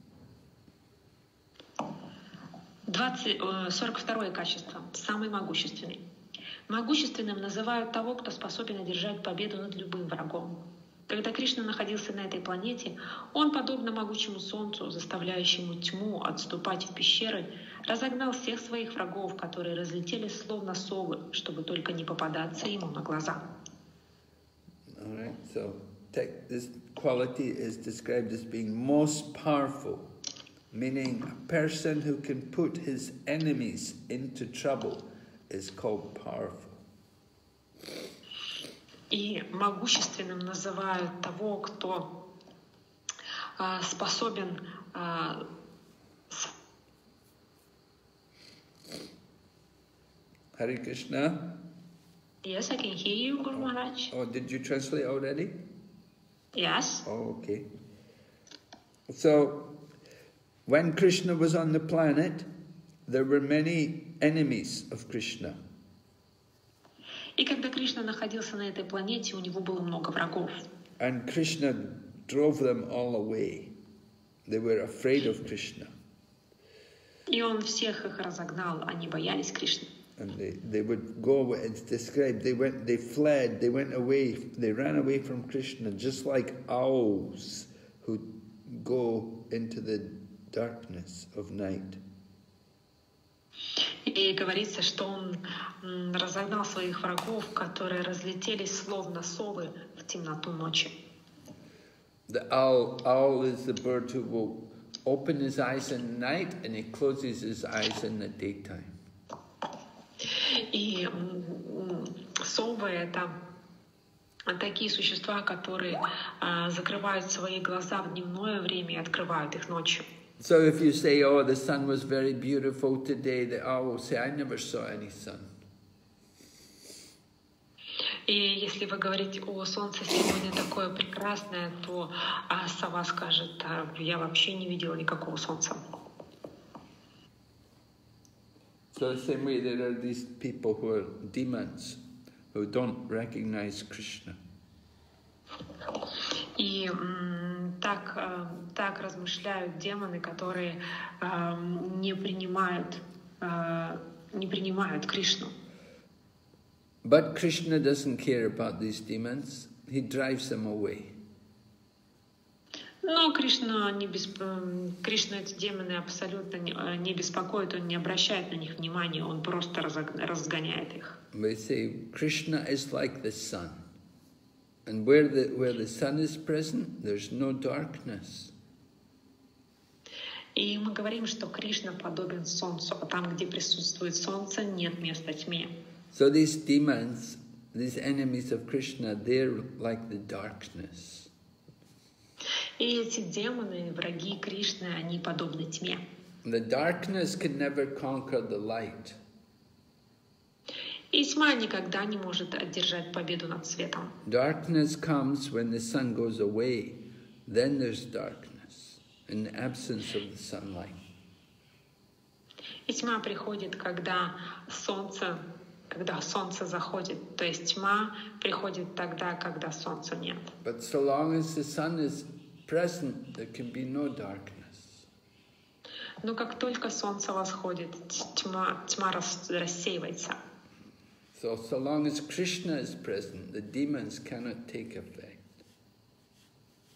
[SPEAKER 2] 42 качество, самый могущественный. Могущественным называют того, кто способен одержать победу над любым врагом. Когда Кришна находился на этой планете, он, подобно могучему солнцу, заставляющему тьму отступать в пещеры, разогнал всех своих врагов, которые разлетелись словно совы, чтобы только не попадаться ему на глаза.
[SPEAKER 1] Alright, so this quality is described as being most powerful, meaning a person who can put his enemies into trouble is called powerful.
[SPEAKER 2] И могущественным называют того, кто способен...
[SPEAKER 1] Hare Krishna.
[SPEAKER 2] Yes, I can hear you, Guru Maharaj.
[SPEAKER 1] Oh, did you translate already?
[SPEAKER 2] Yes.
[SPEAKER 1] Oh, okay. So, when Krishna was on the planet, there were many enemies of Krishna.
[SPEAKER 2] И когда Кришна находился на этой планете, у него было много врагов.
[SPEAKER 1] And Krishna drove them all away. They were afraid of Krishna.
[SPEAKER 2] И он всех их разогнал, они боялись Кришны.
[SPEAKER 1] And they would go, it's described, they fled, they went away, they ran away from Krishna, just like owls who go into the darkness of night.
[SPEAKER 2] И говорится, что он разогнал своих врагов, которые разлетелись словно совы в темноту ночи.
[SPEAKER 1] The owl is the bird who will open his eyes in the night and he closes his eyes in the daytime.
[SPEAKER 2] И совы — это такие существа, которые закрывают свои глаза в дневное время и открывают их ночью.
[SPEAKER 1] So if you say, oh, the sun was very beautiful today, the owl will say, I never saw any sun.
[SPEAKER 2] И если вы говорите, о, солнце сегодня такое прекрасное, то сова скажет, я вообще не видела никакого солнца.
[SPEAKER 1] So the same way there are these people who are demons, who don't recognize Krishna.
[SPEAKER 2] И так размышляют демоны, которые не принимают Кришну.
[SPEAKER 1] But Krishna doesn't care about these demons. He drives them away.
[SPEAKER 2] Но Кришна эти демоны абсолютно не беспокоит, он не обращает на них внимания, он просто разгоняет их.
[SPEAKER 1] We say Krishna is like the sun. And where the sun is present, there's no darkness.
[SPEAKER 2] И мы говорим, что Кришна подобен солнцу, а там, где присутствует солнце, нет места тьме.
[SPEAKER 1] So these demons, these enemies of Krishna, they're like the darkness.
[SPEAKER 2] И эти демоны, враги Кришны, они подобны тьме.
[SPEAKER 1] The darkness can never conquer the light.
[SPEAKER 2] И тьма никогда не может одержать победу над светом.
[SPEAKER 1] Darkness comes when the sun goes away. Then there's darkness, in the absence of the sunlight.
[SPEAKER 2] И тьма приходит, когда солнце заходит. То есть тьма приходит тогда, когда солнца нет.
[SPEAKER 1] But so long as the sun is present, there can be no darkness.
[SPEAKER 2] Но как только солнце восходит, тьма рассеивается.
[SPEAKER 1] So long as Krishna is present, the demons cannot take effect.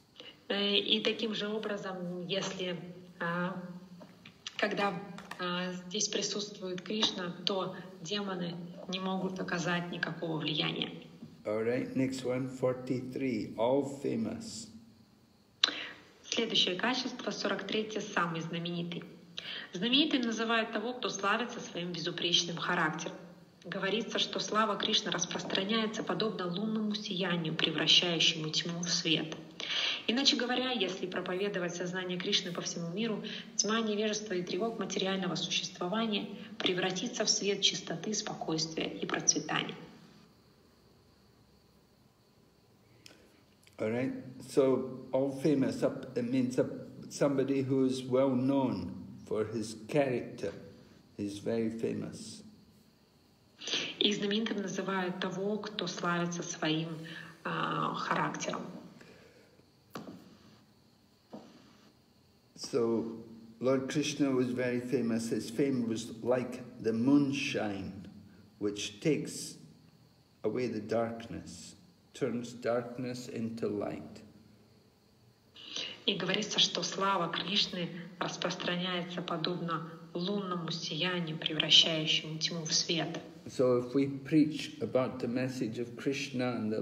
[SPEAKER 2] И таким же образом, если когда здесь присутствует Кришна, то демоны не могут оказать никакого влияния.
[SPEAKER 1] All right, next one, 43, all famous.
[SPEAKER 2] Следующее качество, 43, самый знаменитый. Знаменитым называют того, кто славится своим безупречным характером. Говорится, что слава Кришны распространяется подобно лунному сиянию, превращающему тьму в свет. Иначе говоря, если проповедовать сознание Кришны по всему миру, тьма невежества и тревог материального существования превратится в свет чистоты, спокойствия и процветания.
[SPEAKER 1] All right, so all famous, it means somebody who is well known for his character. He's very famous.
[SPEAKER 2] И знаменитым называют того, кто славится своим характером.
[SPEAKER 1] So Lord Krishna was very famous. His fame was like the moonshine, which takes away the darkness, turns darkness into light.
[SPEAKER 2] И говорится, что слава Кришны распространяется подобно лунному сиянию, превращающему тьму в свет.
[SPEAKER 1] So if we preach about the message of Krishna and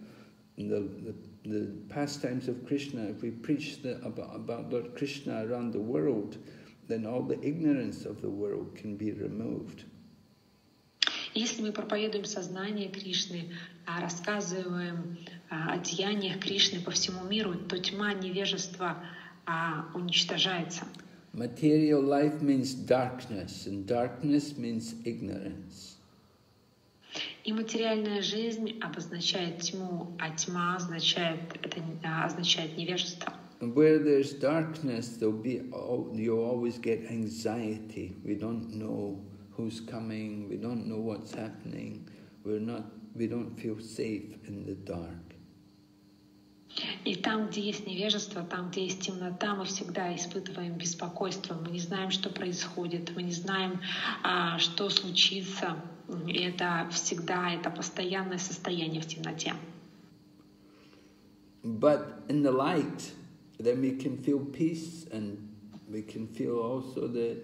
[SPEAKER 1] the pastimes of Krishna, if we preach about Lord Krishna around the world, then all the ignorance of the world can be removed.
[SPEAKER 2] Если мы проповедуем сознание Кришны, рассказываем о деяниях Кришны по всему миру, то тьма невежества уничтожается.
[SPEAKER 1] Material life means darkness, and darkness means ignorance.
[SPEAKER 2] И материальная жизнь обозначает тьму, а тьма означает невежество.
[SPEAKER 1] And where there's darkness, you'll always get anxiety. We don't know who's coming. We don't know what's happening. We don't feel safe in the dark.
[SPEAKER 2] И там, где есть невежество, там, где есть темнота, мы всегда испытываем беспокойство. Мы не знаем, что происходит, мы не знаем, что случится. И это всегда, это постоянное состояние в темноте.
[SPEAKER 1] But in the light, then we can feel peace, and we can feel also the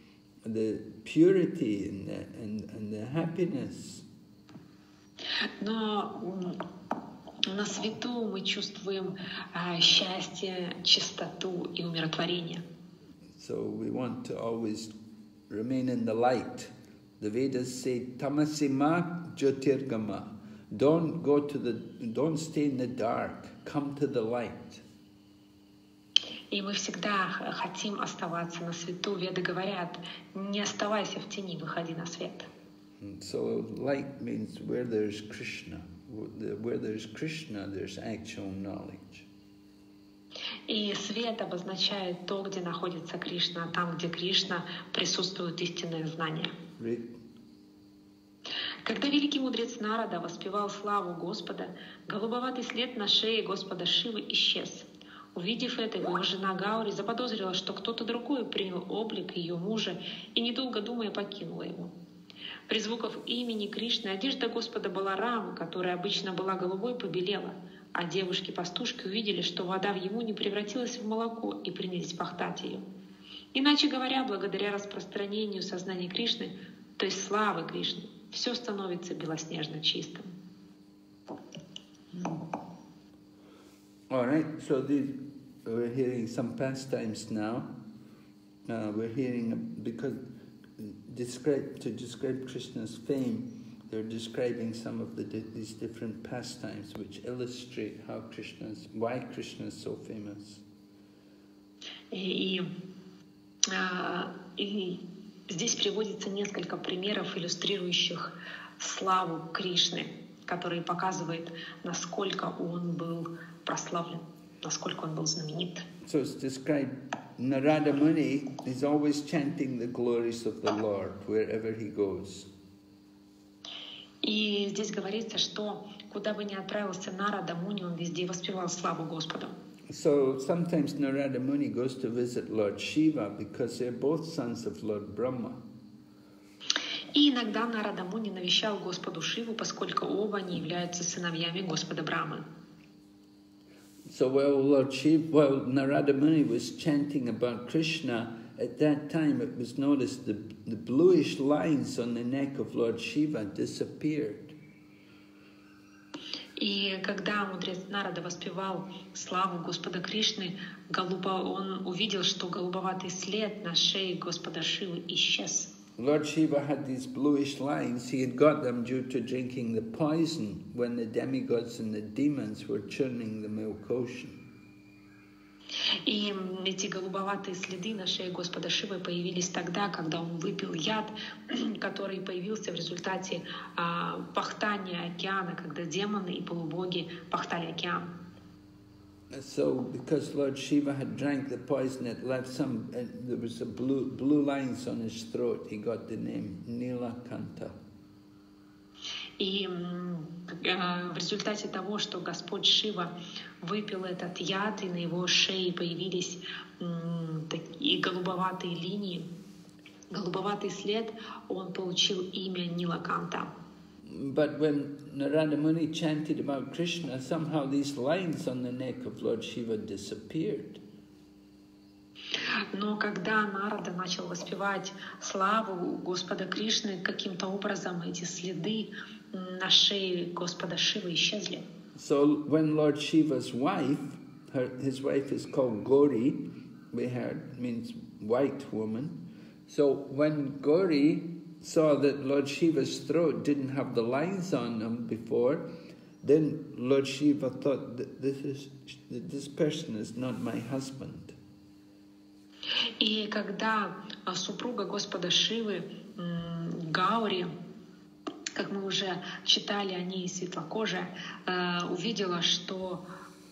[SPEAKER 1] purity and the happiness.
[SPEAKER 2] Но на свету мы чувствуем счастье, чистоту и умиротворение.
[SPEAKER 1] So we want to always remain in the light. The Vedas say, tamasima jyotirgama. Don't stay in the dark. Come to the light.
[SPEAKER 2] И мы всегда хотим оставаться на свету. Веды говорят, не оставайся в тени, выходи на свет.
[SPEAKER 1] So light means where there's Krishna. Where there's Krishna, there's actual knowledge.
[SPEAKER 2] И свет обозначает то, где находится Кришна, там, где Кришна, присутствует истинное знание. Когда великий мудрец Нарада воспевал славу Господа, голубоватый след на шее Господа Шивы исчез. Увидев это, его жена Гаури заподозрила, что кто-то другой принял облик ее мужа и, недолго думая, покинула его. При звуках имени Кришны одежда Господа Баларамы, которая обычно была голубой, побелела, а девушки-пастушки увидели, что вода в Ямуне превратилась в молоко и принялись пахтать ее. Иначе говоря, благодаря распространению сознания Кришны, то есть славы Кришны, все становится белоснежно чистым.
[SPEAKER 1] All right, so we're hearing some pastimes now. We're hearing, because to describe Krishna's fame, they're describing some of these different pastimes which illustrate why Krishna is so famous.
[SPEAKER 2] И здесь приводится несколько примеров, иллюстрирующих славу Кришны, которые показывают, насколько он был прославлен, насколько он был знаменит.
[SPEAKER 1] So it's described, Narada Muni is always chanting the glories of the Lord wherever he goes.
[SPEAKER 2] И здесь говорится, что куда бы ни отправился Нарада Муни, он везде воспевал славу Господу.
[SPEAKER 1] So sometimes Narada Muni goes to visit Lord Shiva because they're both sons of Lord Brahma.
[SPEAKER 2] И иногда Нарада Муни навещал Господу Шиву, поскольку оба они являются сыновьями Господа Брамы.
[SPEAKER 1] So while Narada Muni was chanting about Krishna, at that time it was noticed the bluish lines on the neck of Lord Shiva disappeared.
[SPEAKER 2] И когда мудрец Нарада воспевал славу Господа Кришны, он увидел, что голубоватый след на шее Господа Шивы исчез.
[SPEAKER 1] Lord Shiva had these bluish lines. He had got them due to drinking the poison when the demigods and the demons were churning the milk ocean.
[SPEAKER 2] И эти голубоватые следы на шее Господа Шивы появились тогда, когда он выпил яд, который появился в результате пахтания океана, когда демоны и полубоги пахтали океан.
[SPEAKER 1] So, because Lord Shiva had drank the poison, it left there was a blue lines on his throat. He got the name Nilakanta.
[SPEAKER 2] И в результате того, что Господь Шива выпил этот яд, и на его шее появились такие голубоватые линии, голубоватый след, он получил имя Нилаканта.
[SPEAKER 1] But when Narada Muni chanted about Krishna, somehow these lines on the neck of Lord Shiva disappeared.
[SPEAKER 2] Но когда Нарада начал воспевать славу Господа Кришны, каким-то образом эти следы на шее Господа Шивы исчезли.
[SPEAKER 1] So when Lord Shiva's wife, his wife is called Gauri, we heard, means white woman. So when Gauri saw that Lord Shiva's throat didn't have the lines on them before, then Lord Shiva thought that this person is not my husband.
[SPEAKER 2] И когда супруга Господа Шивы, Гаури, как мы уже читали о ней, светлокожая, увидела, что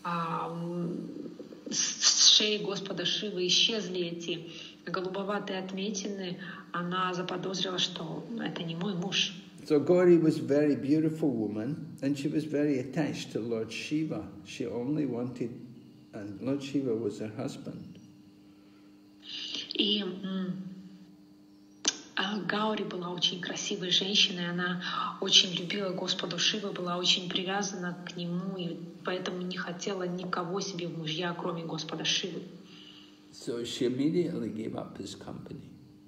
[SPEAKER 2] с шеи Господа Шивы исчезли эти голубоватые отметины, она заподозрила, что это не мой муж.
[SPEAKER 1] So Gauri was a very beautiful woman, and she was very attached to Lord Shiva. She only wanted, and Lord Shiva was her husband.
[SPEAKER 2] И Гаури была очень красивой женщиной, она очень любила Господа Шиву, была очень привязана к нему, и поэтому не хотела никого себе в мужья, кроме Господа Шивы.
[SPEAKER 1] So she immediately gave up his company.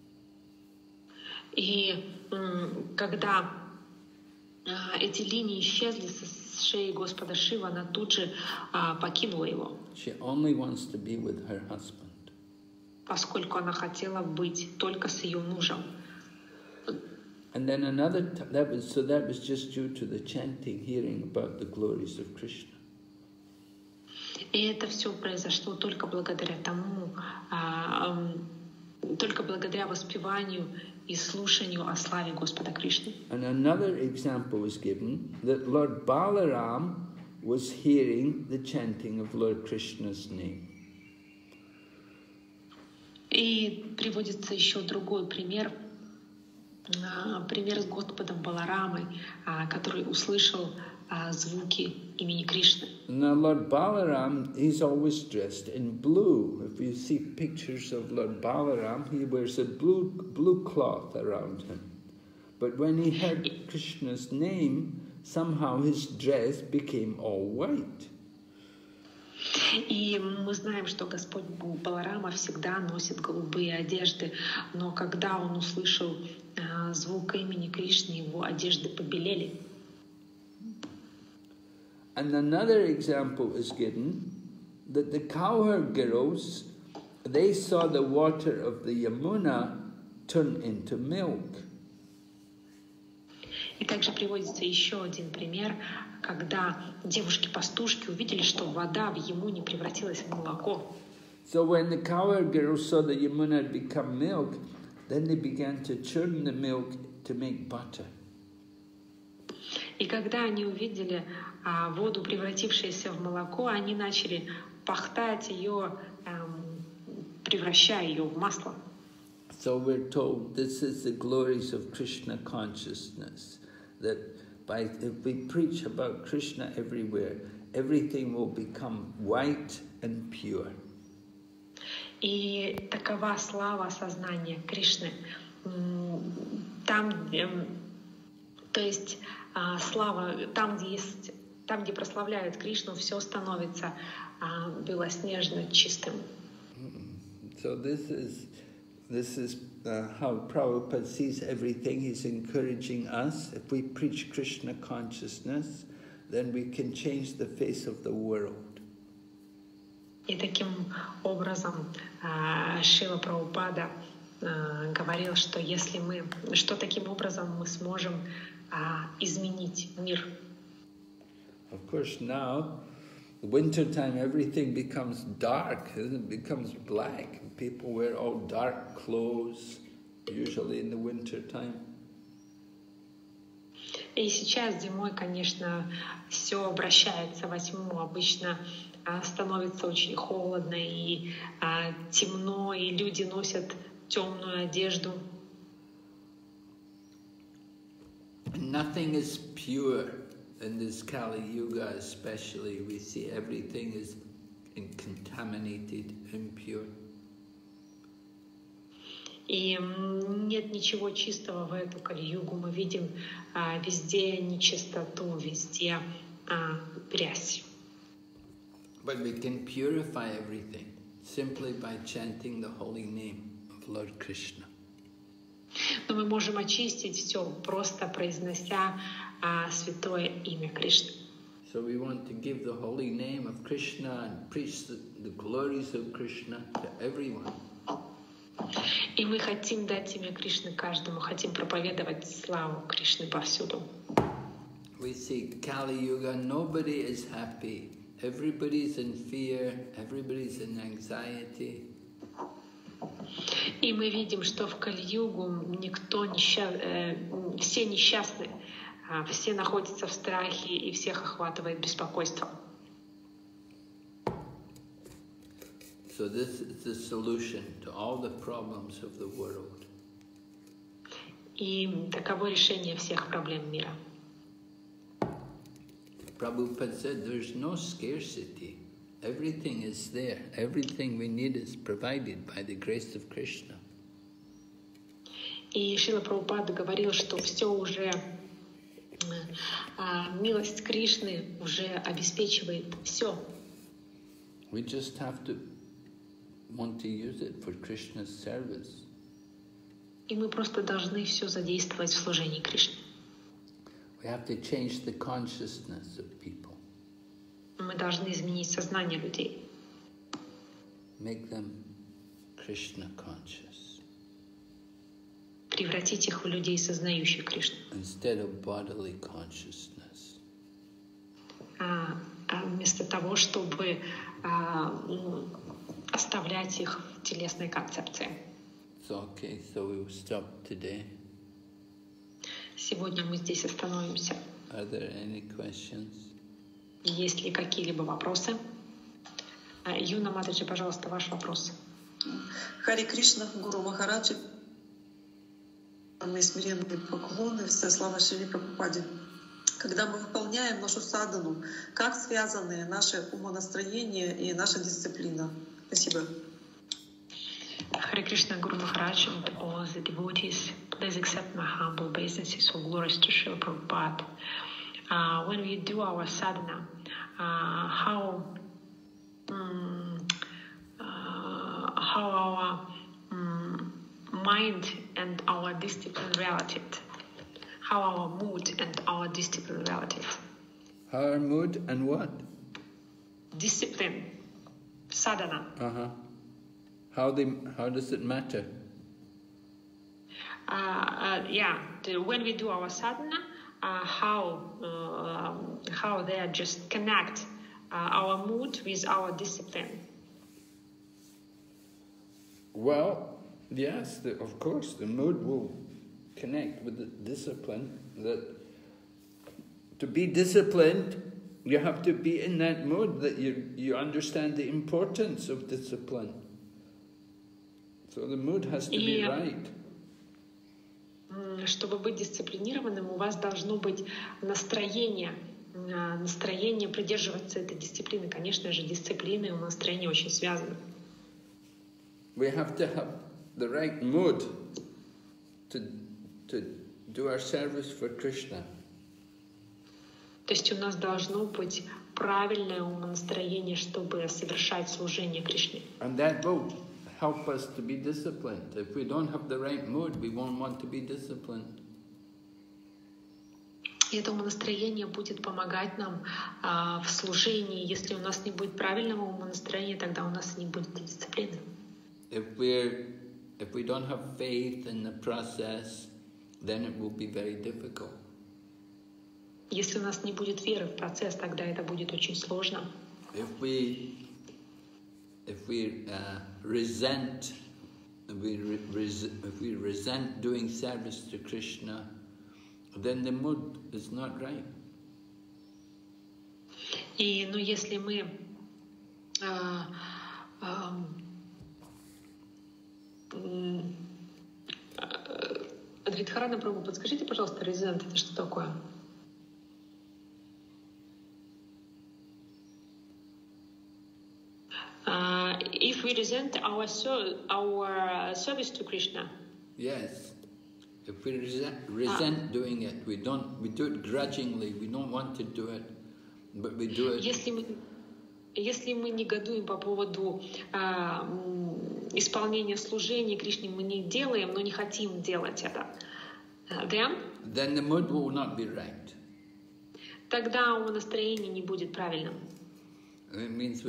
[SPEAKER 2] И когда эти линии исчезли с шеи Господа Шивы, она тут же покинула его.
[SPEAKER 1] She only wants to be with her husband.
[SPEAKER 2] Поскольку она хотела быть только с ее мужем.
[SPEAKER 1] And then that was just due to the chanting, hearing about the glories of Krishna.
[SPEAKER 2] И это все произошло только благодаря тому, только благодаря воспеванию и слушанию о славе Господа Кришны.
[SPEAKER 1] And another example is given that Lord Balaram was hearing the chanting of Lord Krishna's name.
[SPEAKER 2] И приводится еще другой пример с Господом Баларамой, который услышал звуки имени Кришны.
[SPEAKER 1] Now Lord Balaram, he's always dressed in blue. If you see pictures of Lord Balaram, he wears a blue cloth around him. But when he heard Krishna's name, somehow his dress became all white.
[SPEAKER 2] И мы знаем, что Господь Баларама всегда носит голубые одежды, но когда он услышал звук имени Кришны, его одежды побелели.
[SPEAKER 1] And another example is given that the cowherd girls, they saw the water of the Yamuna turn into milk.
[SPEAKER 2] И также приводится еще один пример, когда девушки-пастушки увидели, что вода в Ямуне превратилась в молоко.
[SPEAKER 1] So when the cowherd girls saw the Yamuna had become milk, then they began to churn the milk to make butter.
[SPEAKER 2] И когда они увидели воду, превратившуюся в молоко, они начали пахтать ее, превращая ее в масло.
[SPEAKER 1] So we're told this is the glories of Krishna consciousness, that if we preach about Krishna everywhere, everything will become white and pure.
[SPEAKER 2] И такова слава сознания Кришны. Там, то есть слава, там, где есть там, где прославляют Кришну, все становится белоснежно чистым.
[SPEAKER 1] So this is how Prabhupada sees everything. He's encouraging us. If we preach Krishna consciousness, then we can change the face of the world.
[SPEAKER 2] И таким образом Шрила Прабхупада говорил, что таким образом мы сможем изменить мир.
[SPEAKER 1] Of course, now, winter time, everything becomes dark. It becomes black. People wear all dark clothes, usually in the winter time.
[SPEAKER 2] И сейчас зимой, конечно, все обращается во тьму. Обычно становится очень холодно и темно, и люди носят темную одежду.
[SPEAKER 1] Nothing is pure in this Kali Yuga, especially. We see everything is contaminated, impure.
[SPEAKER 2] И нет ничего чистого в эту Кали-югу. Мы видим везде нечистоту, везде грязь.
[SPEAKER 1] But we can purify everything simply by chanting the holy name of Lord Krishna.
[SPEAKER 2] Но мы можем очистить все, просто произнося святое имя Кришны.
[SPEAKER 1] So we want to give the holy name of Krishna and preach the glories of Krishna to everyone.
[SPEAKER 2] И мы хотим дать имя Кришны каждому, хотим проповедовать славу Кришны повсюду.
[SPEAKER 1] We see Kali Yuga, nobody is happy. Everybody's in fear, everybody's in anxiety.
[SPEAKER 2] И мы видим, что в Кали-югу все несчастны, все находятся в страхе и всех охватывает беспокойство.
[SPEAKER 1] So this is the solution to all the problems of the world.
[SPEAKER 2] И таково решение всех проблем мира.
[SPEAKER 1] Prabhupada said there's no scarcity. Everything is there. Everything we need is provided by the grace of Krishna.
[SPEAKER 2] И Шрила Прабхупада говорил, что все уже, милость Кришны уже обеспечивает все.
[SPEAKER 1] We just have to want to use it for Krishna's service.
[SPEAKER 2] И мы просто должны все задействовать в служении Кришне.
[SPEAKER 1] We have to change the consciousness of people.
[SPEAKER 2] Мы должны изменить сознание людей.
[SPEAKER 1] Make them Krishna conscious.
[SPEAKER 2] Превратить их в людей, сознающих Кришну.
[SPEAKER 1] Instead of bodily consciousness.
[SPEAKER 2] Вместо того, чтобы оставлять их в телесной концепции.
[SPEAKER 1] Okay, so we will stop today.
[SPEAKER 2] Сегодня мы здесь остановимся.
[SPEAKER 1] Are there any questions?
[SPEAKER 2] Есть ли какие-либо вопросы? Юна Матаджи, пожалуйста, ваш вопрос.
[SPEAKER 3] Хари Кришна, Гуру Махараджи, мои смиренные поклоны, вся слава Шриле Прабхупаде. Когда мы выполняем нашу садану, как связаны наше умонастроение и наша дисциплина? Спасибо.
[SPEAKER 2] Hare Krishna, Guru Maharaj, and all the devotees, please accept my humble obeisances for glories to Srila Prabhupada. When we do our sadhana, how our mind and our discipline relative, how our mood and our discipline relative.
[SPEAKER 1] Our mood and what?
[SPEAKER 2] Discipline, sadhana.
[SPEAKER 1] How does it matter?
[SPEAKER 2] When we do our sadhana, how they just connect our mood with our discipline.
[SPEAKER 1] Well, yes, of course, the mood will connect with the discipline. That to be disciplined, you have to be in that mood that you understand the importance of discipline. So the mood has to be right.
[SPEAKER 2] Чтобы быть дисциплинированным, у вас должно быть настроение придерживаться этой дисциплины. Конечно же, дисциплина и настроение очень связаны.
[SPEAKER 1] We have to have the right mood to do our service for Krishna.
[SPEAKER 2] То есть у нас должно быть правильное умонастроение, чтобы совершать служение Кришне.
[SPEAKER 1] And that will help us to be disciplined. If we don't have the right mood, we won't want to be disciplined.
[SPEAKER 2] И это умонастроение будет помогать нам в служении. Если у нас не будет правильного умонастроения, тогда у нас не будет дисциплины.
[SPEAKER 1] If we don't have faith in the process, then it will be very difficult.
[SPEAKER 2] Если у нас не будет веры в процесс, тогда это будет очень сложно.
[SPEAKER 1] If we resent doing service to Krishna, then the mood is not right.
[SPEAKER 2] Но если мы Адвитхарана Прабху, подскажите, пожалуйста, резент это что такое? If we resent our service to Krishna.
[SPEAKER 1] Yes. If we resent doing it, we do it grudgingly, we don't want to do it, but we do it.
[SPEAKER 2] Если мы негодуем по поводу исполнения служения Кришне, мы не делаем, но не хотим делать это,
[SPEAKER 1] then the mood will not be right.
[SPEAKER 2] Тогда настроение не будет правильным.
[SPEAKER 1] It means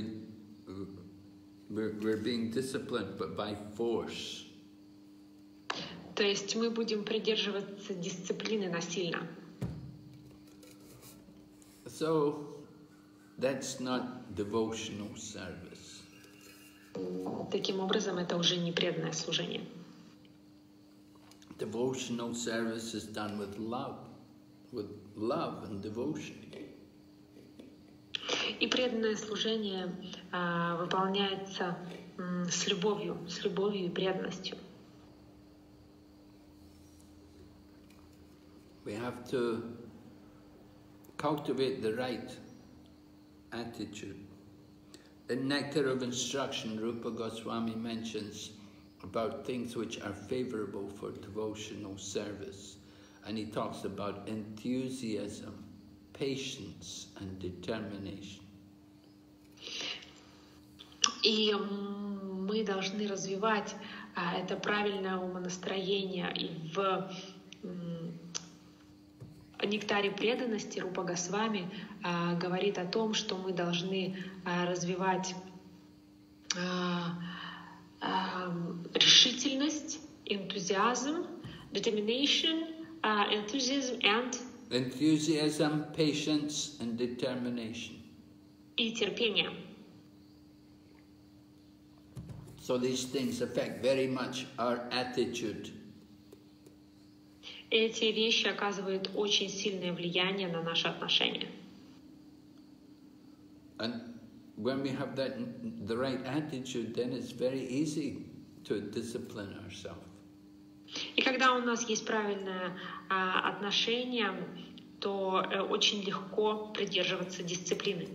[SPEAKER 1] we're being disciplined, but by force.
[SPEAKER 2] То есть мы будем придерживаться дисциплины насильно.
[SPEAKER 1] So that's not devotional service.
[SPEAKER 2] Таким образом, это уже не преданное служение.
[SPEAKER 1] Devotional service is done with love and devotion.
[SPEAKER 2] И преданное служение выполняется с любовью и преданностью.
[SPEAKER 1] We have to cultivate the right attitude. In Nectar of Instruction, Rupa Goswami mentions about things which are favorable for devotional service. And he talks about enthusiasm, patience, and determination.
[SPEAKER 2] И мы должны развивать это правильное умонастроение. И в Нектаре преданности Рупа Госвами говорит о том, что мы должны развивать решительность, энтузиазм, determination,
[SPEAKER 1] enthusiasm, patience, and determination.
[SPEAKER 2] И терпение.
[SPEAKER 1] So these things affect very much our attitude.
[SPEAKER 2] Эти вещи оказывают очень сильное влияние на наши отношения.
[SPEAKER 1] And when we have the right attitude, then it's very easy to discipline ourselves.
[SPEAKER 2] И когда у нас есть правильное отношение, то очень легко придерживаться дисциплины.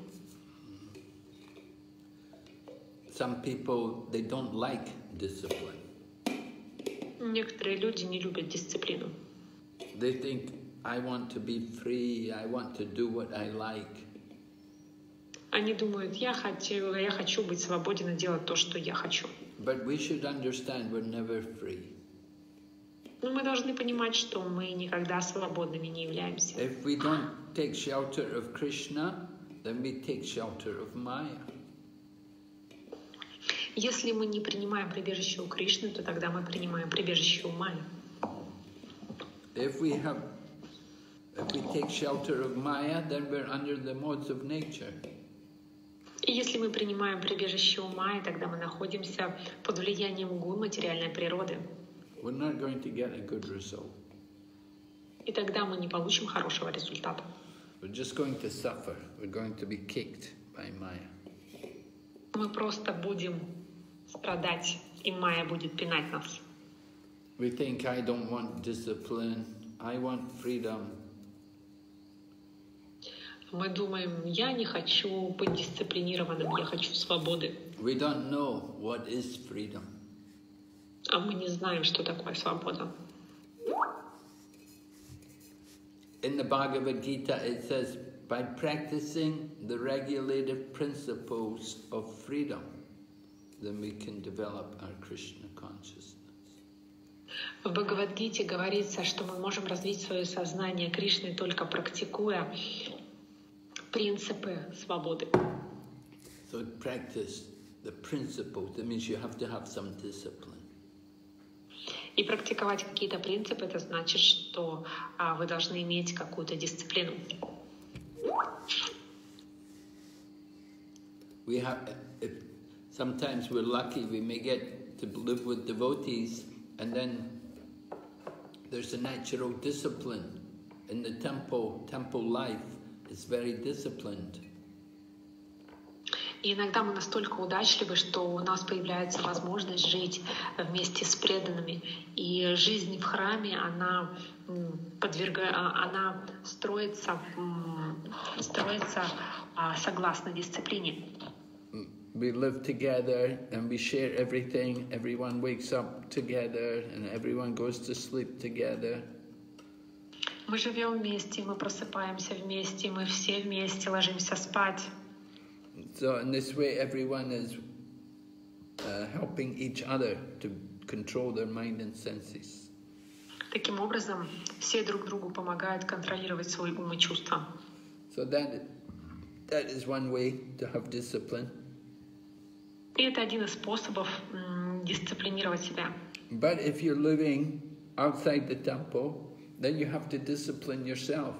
[SPEAKER 1] Some people, they don't like discipline.
[SPEAKER 2] Некоторые люди не любят дисциплину.
[SPEAKER 1] They think, I want to be free, I want to do what I like.
[SPEAKER 2] Они думают, я хочу быть свободен и делать то, что я хочу.
[SPEAKER 1] But we should understand we're never free.
[SPEAKER 2] Но мы должны понимать, что мы никогда свободными не являемся.
[SPEAKER 1] If we don't take shelter of Krishna, then we take shelter of Maya.
[SPEAKER 2] Если мы не принимаем прибежище у Кришны, то тогда мы принимаем прибежище у Майи.
[SPEAKER 1] If we take shelter of Maya, then we're under the modes of nature.
[SPEAKER 2] И если мы принимаем прибежище у Майи, тогда мы находимся под влиянием гун материальной природы.
[SPEAKER 1] We're not going to get a good result.
[SPEAKER 2] И тогда мы не получим хорошего результата.
[SPEAKER 1] We're just going to suffer. We're going to be kicked by Maya.
[SPEAKER 2] Мы просто будем страдать, и Майя будет пинать нас.
[SPEAKER 1] We think, I don't want discipline, I want freedom.
[SPEAKER 2] Мы думаем, я не хочу быть дисциплинированным, я хочу свободы.
[SPEAKER 1] We don't know what is freedom.
[SPEAKER 2] А мы не знаем, что такое свобода.
[SPEAKER 1] in the Bhagavad Gita it says, by practicing the regulative principles of freedom, then we can develop our Krishna consciousness.
[SPEAKER 2] В Бхагавад-гите говорится, что мы можем развить свое сознание Кришны, только практикуя принципы свободы.
[SPEAKER 1] So practice the principles, that means you have to have some discipline.
[SPEAKER 2] И практиковать какие-то принципы, это значит, что вы должны иметь какую-то дисциплину.
[SPEAKER 1] We have, if sometimes we're lucky, we may get to live with devotees, and then there's a natural discipline in the temple. Temple life is very disciplined.
[SPEAKER 2] И иногда мы настолько удачливы, что у нас появляется возможность жить вместе с преданными. И жизнь в храме, она строится согласно дисциплине.
[SPEAKER 1] We live together and we share everything. Everyone wakes up together and everyone goes to sleep together.
[SPEAKER 2] Мы живем вместе, мы просыпаемся вместе, мы все вместе ложимся спать.
[SPEAKER 1] So in this way, everyone is helping each other to control their mind and senses.
[SPEAKER 2] Таким образом, все друг другу помогают контролировать свой ум и чувства.
[SPEAKER 1] So that is one way to have discipline.
[SPEAKER 2] И это один из способов дисциплинировать себя.
[SPEAKER 1] But if you're living outside the temple, then you have to discipline yourself.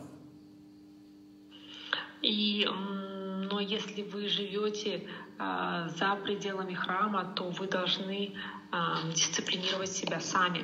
[SPEAKER 2] Но если вы живете за пределами храма, то вы должны дисциплинировать себя сами.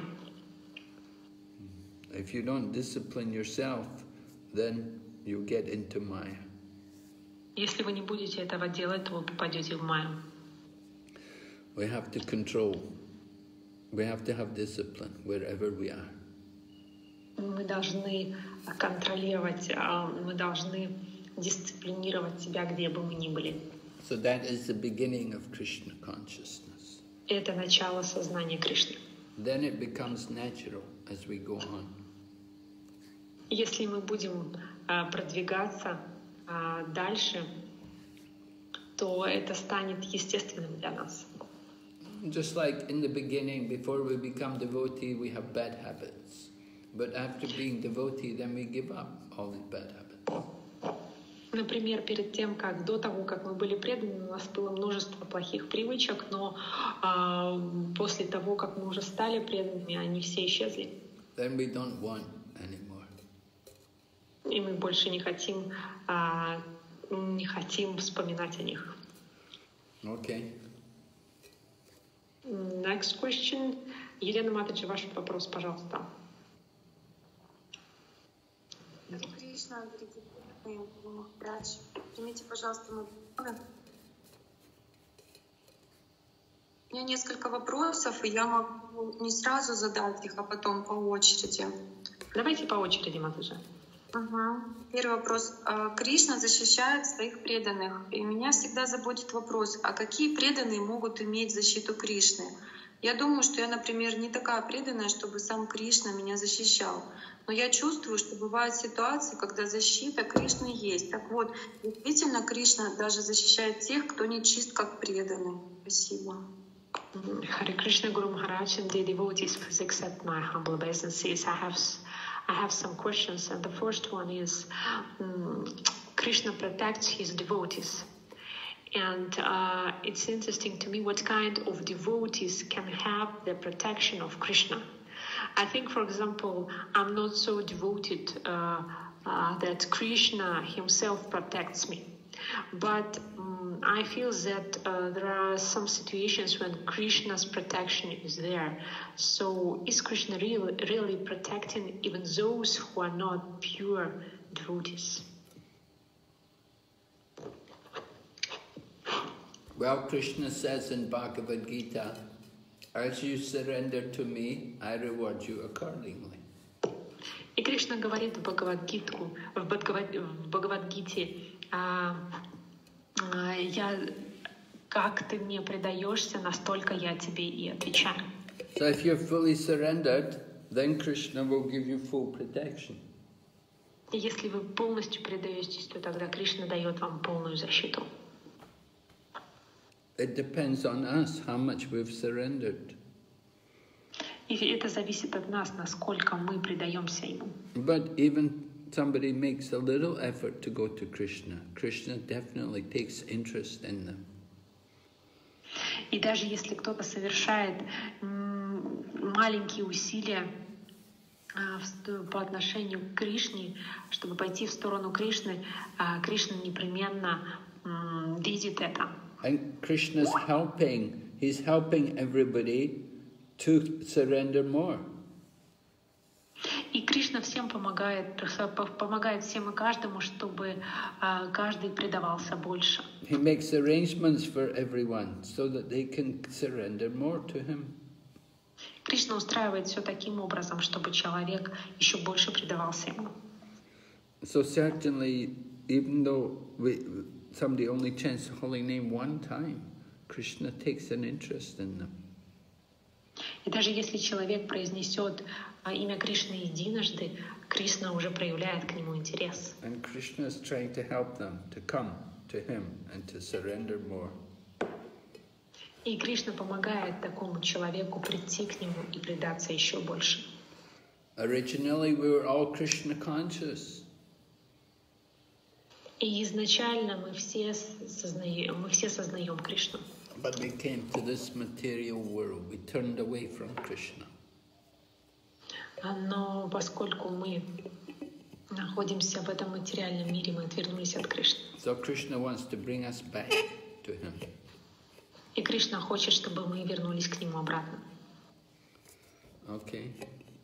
[SPEAKER 1] If you don't discipline yourself, then you get into Maya.
[SPEAKER 2] Если вы не будете этого делать, то вы попадете в майю.
[SPEAKER 1] We have to control. We have to have discipline wherever we are.
[SPEAKER 2] Мы должны контролировать, мы должны дисциплинировать себя, где бы мы ни были.
[SPEAKER 1] So that is the beginning of Krishna consciousness.
[SPEAKER 2] Это начало сознания Кришны.
[SPEAKER 1] Then it becomes natural as we go on.
[SPEAKER 2] Если мы будем продвигаться дальше, то это станет естественным для нас.
[SPEAKER 1] Just like in the beginning, before we become devotee, we have bad habits. But after being devotee, then we give up all these bad habits.
[SPEAKER 2] Например, перед тем, до того, как мы были преданы, у нас было множество плохих привычек, но после того, как мы уже стали преданными, они все исчезли.
[SPEAKER 1] Then we don't want anymore.
[SPEAKER 2] И мы больше не хотим вспоминать о них.
[SPEAKER 1] Okay.
[SPEAKER 2] Next question. Елена Матаджи, ваш вопрос, пожалуйста.
[SPEAKER 4] Кришна, примите, пожалуйста, мой вопрос. У меня несколько вопросов, и я могу не сразу задать их, а потом по очереди.
[SPEAKER 2] Давайте по очереди, Матаджи.
[SPEAKER 4] Первый вопрос. Кришна защищает своих преданных. И меня всегда заботит вопрос, а какие преданные могут иметь защиту Кришны? Я думаю, что я, например, не такая преданная, чтобы сам Кришна меня защищал. Но я чувствую, что бывают ситуации, когда защита Кришны есть. Так вот, действительно, Кришна даже защищает тех, кто не чист как преданный. Спасибо.
[SPEAKER 2] Hare Krishna, Guru Maharaj, and the devotees, please accept my humble obeisances. I have some questions, and the first one is Krishna protects his devotees. And it's interesting to me what kind of devotees can have the protection of Krishna. I think, for example, I'm not so devoted that Krishna himself protects me. But I feel that there are some situations when Krishna's protection is there. So is Krishna really protecting even those who are not pure devotees?
[SPEAKER 1] Well, Krishna says in Bhagavad Gita, as you surrender to me, I reward you accordingly.
[SPEAKER 2] И Кришна говорит в Бхагавад-гите, как ты мне предаешься, настолько я тебе и отвечаю.
[SPEAKER 1] So if you're fully surrendered, then Krishna will give you full protection.
[SPEAKER 2] И если вы полностью предаетесь, то тогда Кришна дает вам полную защиту.
[SPEAKER 1] It depends on us how much we've surrendered.
[SPEAKER 2] И это зависит от нас, насколько мы предаемся Ему.
[SPEAKER 1] But even somebody makes a little effort to go to Krishna, Krishna definitely takes interest in them.
[SPEAKER 2] И даже если кто-то совершает маленькие усилия по отношению к Кришне, чтобы пойти в сторону Кришны, Кришна непременно видит это.
[SPEAKER 1] And Krishna's he's helping everybody to surrender more.
[SPEAKER 2] И Кришна всем помогает всем и каждому, чтобы каждый предавался больше.
[SPEAKER 1] He makes arrangements for everyone so that they can surrender more to him.
[SPEAKER 2] Кришна устраивает все таким образом, чтобы человек еще больше предавался Ему.
[SPEAKER 1] So certainly, even though somebody only chants the holy name one time, Krishna takes an interest in them.
[SPEAKER 2] И даже если человек произнесет имя Кришны единожды, Кришна уже проявляет к нему интерес.
[SPEAKER 1] And Krishna is trying to help them to come to him and to surrender more.
[SPEAKER 2] И Кришна помогает такому человеку прийти к нему и предаться еще больше.
[SPEAKER 1] Originally, we were all Krishna conscious.
[SPEAKER 2] И изначально мы все сознаем Кришну.
[SPEAKER 1] But we came to this material world. We turned away from Krishna.
[SPEAKER 2] Но поскольку мы находимся в этом материальном мире, мы отвернулись от Кришны.
[SPEAKER 1] So Krishna wants to bring us back to him.
[SPEAKER 2] И Кришна хочет, чтобы мы вернулись к нему обратно.
[SPEAKER 1] Okay.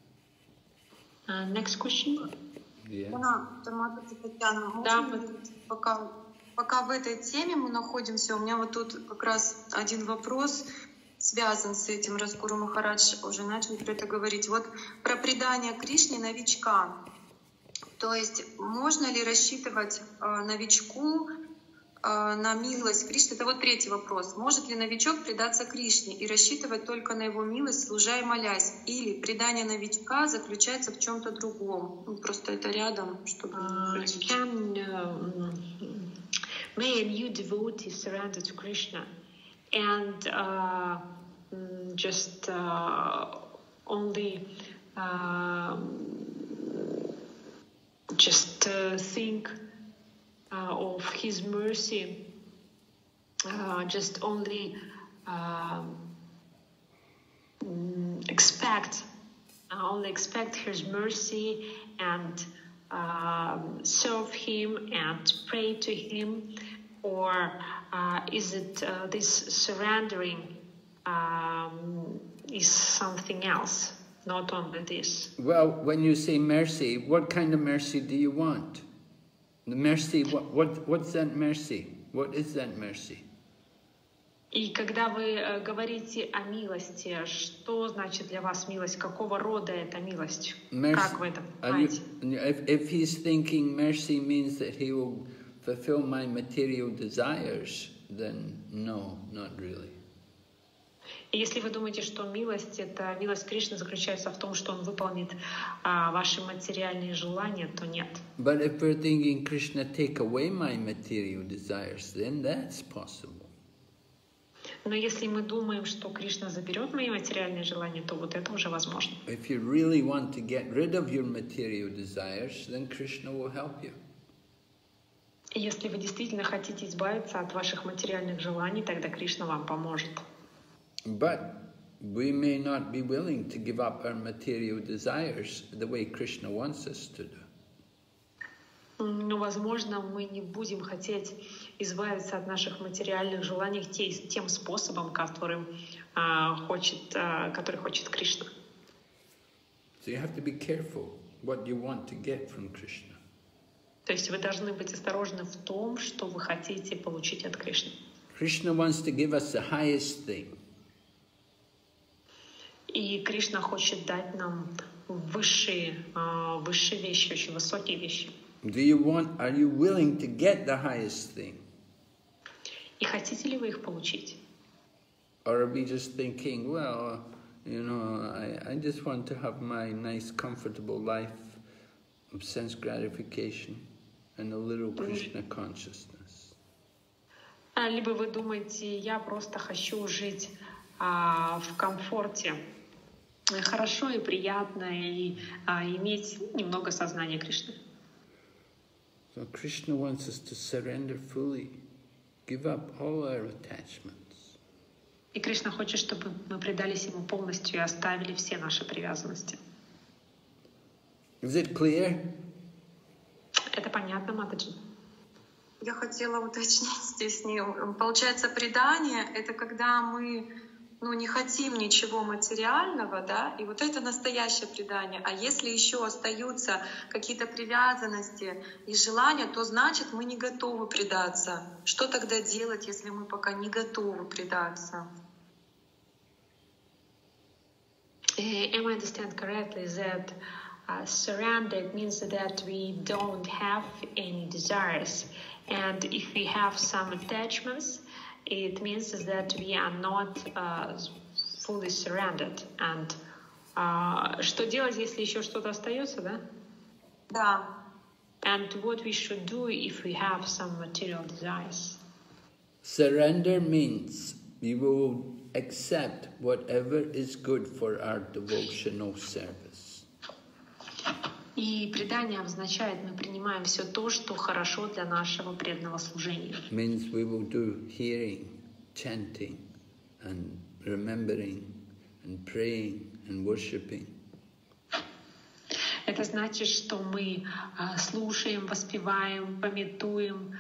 [SPEAKER 2] Next question.
[SPEAKER 1] Yeah.
[SPEAKER 4] Можно пока в этой теме мы находимся, у меня вот тут как раз один вопрос связан с этим, раз Гуру Махарадж уже начал про это говорить. Вот про предание Кришне новичка. То есть можно ли рассчитывать новичку на милость Кришны? Это вот третий вопрос. Может ли новичок предаться Кришне и рассчитывать только на его милость, служа и молясь? Или предание новичка заключается в чем-то другом? Ну, просто это рядом, чтобы...
[SPEAKER 2] May a new devotee surrender to Krishna and just only think of His mercy, just only expect His mercy and serve Him and pray to Him, or is it this surrendering is something else, not only this?
[SPEAKER 1] Well, when you say mercy, what kind of mercy do you want? The mercy, what's that mercy? What is that mercy?
[SPEAKER 2] И когда вы говорите о милости, что значит для вас милость? Какого рода эта милость? Как вы это понимаете?
[SPEAKER 1] If he's thinking mercy means that he will fulfill my material desires, then no, not really.
[SPEAKER 2] И если вы думаете, что милость Кришны заключается в том, что Он выполнит ваши материальные желания, то нет.
[SPEAKER 1] But if we're thinking Krishna take away my material desires, then that's possible.
[SPEAKER 2] Но если мы думаем, что Кришна заберет мои материальные желания, то вот это уже возможно.
[SPEAKER 1] If you really want to get rid of your material desires, then Krishna will help you.
[SPEAKER 2] И если вы действительно хотите избавиться от ваших материальных желаний, тогда Кришна вам поможет.
[SPEAKER 1] But we may not be willing to give up our material desires the way Krishna wants us to do.
[SPEAKER 2] Но, возможно, мы не будем хотеть избавиться от наших материальных желаний тем способом, который хочет Кришна.
[SPEAKER 1] So you have to be careful what you want to get from Krishna.
[SPEAKER 2] То есть вы должны быть осторожны в том, что вы хотите получить от Кришны.
[SPEAKER 1] Krishna wants to give us the highest thing.
[SPEAKER 2] И Кришна хочет дать нам высшие вещи, очень высокие вещи.
[SPEAKER 1] Are you willing to get the highest thing?
[SPEAKER 2] И хотите ли вы их получить?
[SPEAKER 1] Or are we just thinking, well, I just want to have my nice, comfortable life of sense gratification and a little Krishna consciousness.
[SPEAKER 2] Либо вы думаете, я просто хочу жить в комфорте, хорошо и приятно, и иметь немного сознания Кришны.
[SPEAKER 1] So Krishna wants us to surrender fully, give up all our attachments.
[SPEAKER 2] И Кришна хочет, чтобы мы предались Ему полностью и оставили все наши привязанности.
[SPEAKER 1] Is it clear?
[SPEAKER 2] Это понятно, Матаджи?
[SPEAKER 4] Я хотела уточнить здесь. Получается, предание — это когда мы не хотим ничего материального, да, и вот это настоящее предание. А если еще остаются какие-то привязанности и желания, то значит мы не готовы предаться. Что тогда делать, если мы пока не готовы предаться?
[SPEAKER 2] Am I understand correctly that surrender means that we don't have any desires, and if we have some attachments, it means that we are not fully surrendered. And что делать, если еще что-то остается, да?
[SPEAKER 4] Да.
[SPEAKER 2] And what we should do if we have some material desires?
[SPEAKER 1] Surrender means we will accept whatever is good for our devotional service.
[SPEAKER 2] И предание означает, мы принимаем все то, что хорошо для нашего преданного служения.
[SPEAKER 1] Means we will do hearing, chanting, and remembering, and praying, and worshipping.
[SPEAKER 2] Это значит, что мы слушаем, воспеваем, памятуем,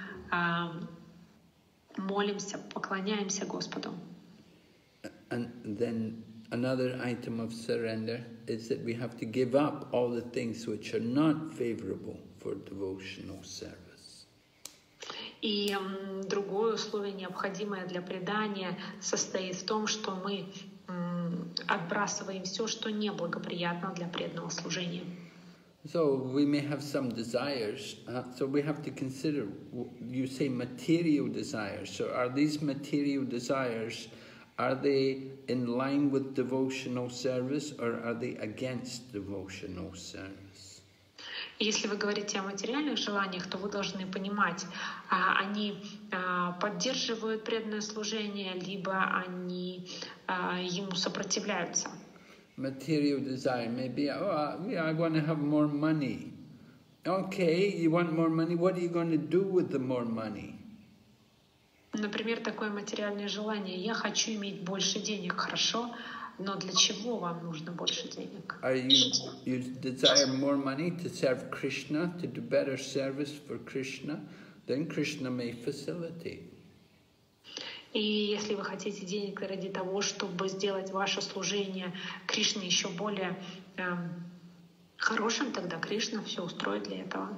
[SPEAKER 2] молимся, поклоняемся Господу.
[SPEAKER 1] And then another item of surrender is that we have to give up all the things which are not favorable for devotional service.
[SPEAKER 2] И другое условие, необходимое для предания, состоит в том, что мы отбрасываем все, что неблагоприятно для преданного служения.
[SPEAKER 1] So we may have some desires, so we have to consider, you say material desires, so are these material desires, are they in line with devotional service or are they against devotional service?
[SPEAKER 2] Если вы говорите о материальных желаниях, то вы должны понимать, они поддерживают преданное служение, либо они ему сопротивляются.
[SPEAKER 1] Material desire may be, I want to have more money. Okay, you want more money, what are you going to do with the more money?
[SPEAKER 2] Например, такое материальное желание. Я хочу иметь больше денег, хорошо, но для чего вам нужно больше денег?
[SPEAKER 1] You desire more money to serve Krishna, to do better service for Krishna, then Krishna may facilitate.
[SPEAKER 2] И если вы хотите денег ради того, чтобы сделать ваше служение Кришне еще более хорошим, тогда Кришна все устроит для этого.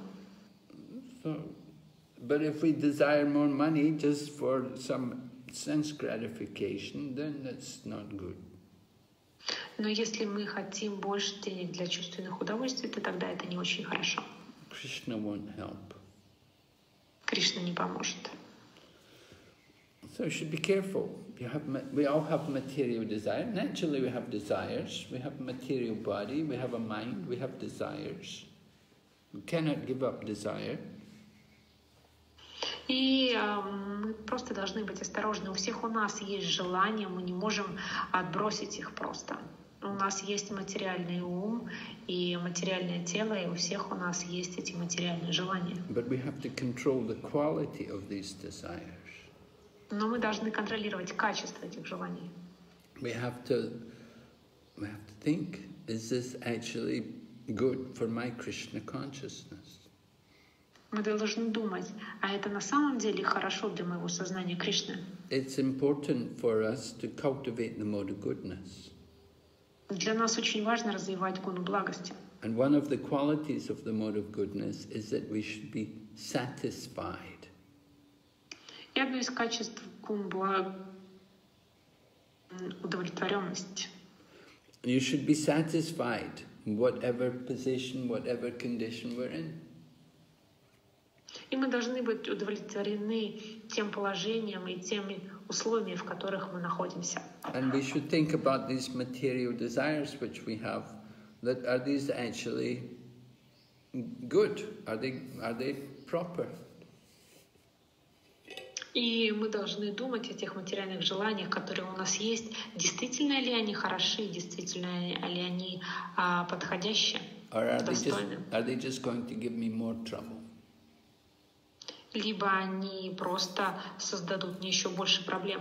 [SPEAKER 1] But if we desire more money just for some sense gratification, then that's not good.
[SPEAKER 2] Но если мы хотим больше денег для чувственных удовольствий, то тогда это не очень хорошо.
[SPEAKER 1] Krishna won't help.
[SPEAKER 2] Кришна не поможет.
[SPEAKER 1] So you should be careful. We all have material desire. Naturally we have desires. We have a material body, we have a mind, we have desires. We cannot give up desire.
[SPEAKER 2] И мы просто должны быть осторожны. У всех у нас есть желания, мы не можем отбросить их просто. У нас есть материальный ум и материальное тело, и у всех у нас есть эти материальные желания.
[SPEAKER 1] But we have to control the quality of these desires.
[SPEAKER 2] Но мы должны контролировать качество этих желаний.
[SPEAKER 1] We have to think, is this actually good for my Krishna consciousness?
[SPEAKER 2] Мы должны думать, а это на самом деле хорошо для моего сознания Кришны.
[SPEAKER 1] It's important for us to cultivate the mode of goodness.
[SPEAKER 2] Для нас очень важно развивать гуну благости.
[SPEAKER 1] And one of the qualities of the mode of goodness is that we should be satisfied.
[SPEAKER 2] И одно из качеств гун удовлетворенность.
[SPEAKER 1] You should be satisfied in whatever position, whatever condition we're in.
[SPEAKER 2] И мы должны быть удовлетворены тем положением и теми условиями, в которых мы находимся.
[SPEAKER 1] And we should think about these material desires which we have, that are these actually good? Are they proper?
[SPEAKER 2] И мы должны думать о тех материальных желаниях, которые у нас есть. Действительно ли они хороши, действительно ли они подходящие, достойны?
[SPEAKER 1] Are they just going to give me more trouble?
[SPEAKER 2] Либо они просто создадут мне еще больше проблем.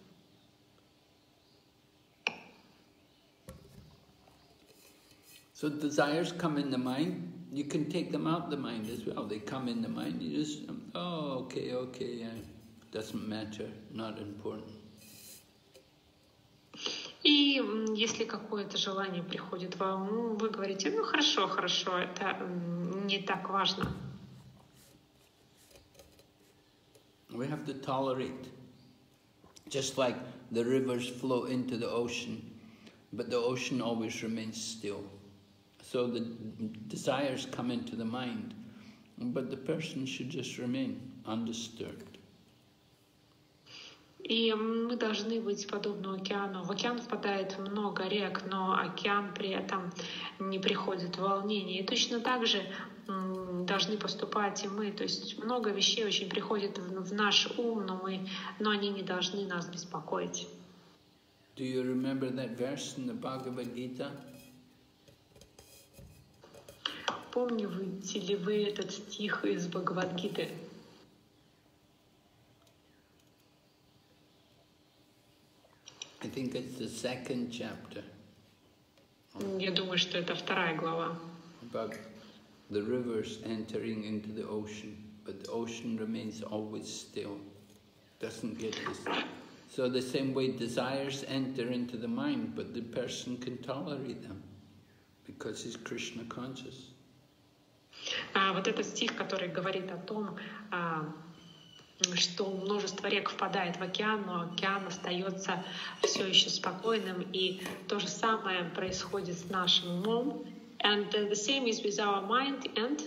[SPEAKER 1] So desires come in the mind. You can take them out the mind as well. They come in the mind. You just, oh, okay, doesn't matter, not important.
[SPEAKER 2] И если какое-то желание приходит вам, вы говорите, ну хорошо, это не так важно.
[SPEAKER 1] We have to tolerate. Just like the rivers flow into the ocean, but the ocean always remains still. So the desires come into the mind, but the person should just remain undisturbed.
[SPEAKER 2] И мы должны быть подобны океану. В океан впадает много рек, но океан при этом не приходит в волнение. И точно так же должны поступать и мы. То есть много вещей очень приходит в наш ум, но они не должны нас беспокоить.
[SPEAKER 1] Do you remember that verse in the Bhagavad Gita?
[SPEAKER 2] Помните ли вы этот стих из Бхагавад-гиты?
[SPEAKER 1] I think it's the second chapter.
[SPEAKER 2] Я думаю, что это 2 глава.
[SPEAKER 1] About the rivers entering into the ocean, but the ocean remains always still, doesn't get this. So the same way desires enter into the mind, but the person can tolerate them because he's Krishna conscious.
[SPEAKER 2] Вот этот стих, который говорит о том, что множество рек впадает в океан, но океан остается все еще спокойным, и то же самое происходит с нашим умом. And the same is with our mind and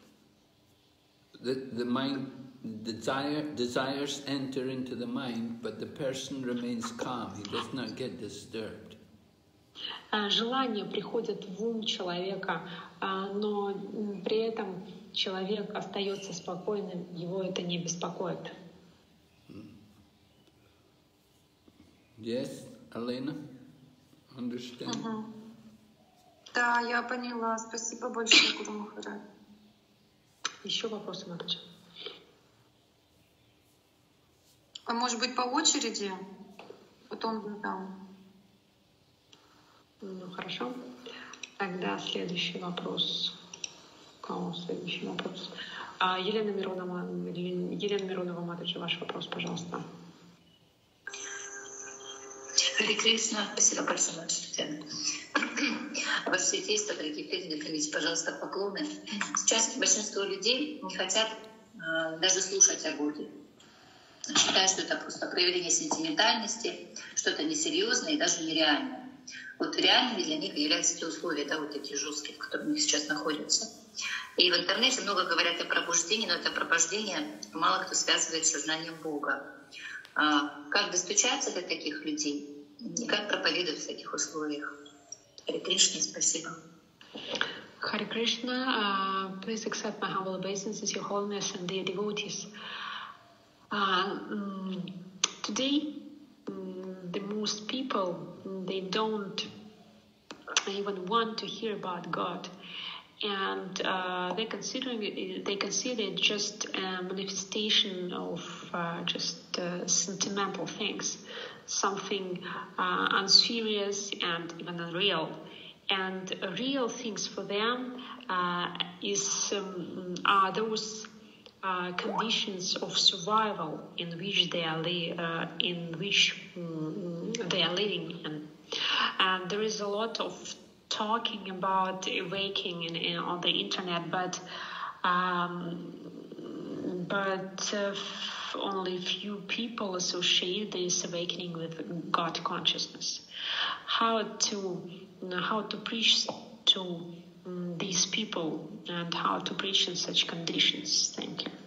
[SPEAKER 1] the mind desires enter into the mind, but the person remains calm. He does not get disturbed.
[SPEAKER 2] Желания приходят в ум человека, но при этом человек остается спокойным, его это не беспокоит.
[SPEAKER 1] Yes, Elena? Understand?
[SPEAKER 4] Да, я поняла. Спасибо большое, Гуру Махарадж.
[SPEAKER 2] Еще вопросы, Матаджи?
[SPEAKER 4] А может быть по очереди? Потом задам.
[SPEAKER 2] Ну, хорошо. Тогда следующий вопрос. У кого следующий вопрос? Елена Миронова, Матаджи, ваш вопрос, пожалуйста.
[SPEAKER 5] Харе Кришна, спасибо большое, Матаджи. Ваше святейство, дорогие преданные, примите, пожалуйста, поклоны. Сейчас большинство людей не хотят даже слушать о Боге. Считают, что это просто проявление сентиментальности, что-то несерьезное и даже нереальное. Вот реальными для них являются те условия, да, вот такие жесткие, в которых они сейчас находятся. И в интернете много говорят о пробуждении, но это пробуждение мало кто связывает с сознанием Бога. Как достучаться до таких людей и как проповедовать в таких условиях? Харе Кришна, спасибо.
[SPEAKER 2] Hare Krishna, please accept my humble obeisances, Your Holiness and dear devotees. Today, the most people, they don't even want to hear about God, and they consider it just a manifestation of just sentimental things, something unserious and even unreal. And real things for them are those conditions of survival in which they are living in. And there is a lot of talking about awakening on the internet, but only few people associate this awakening with God consciousness. How to preach to these people and how to preach in such conditions? Thank you.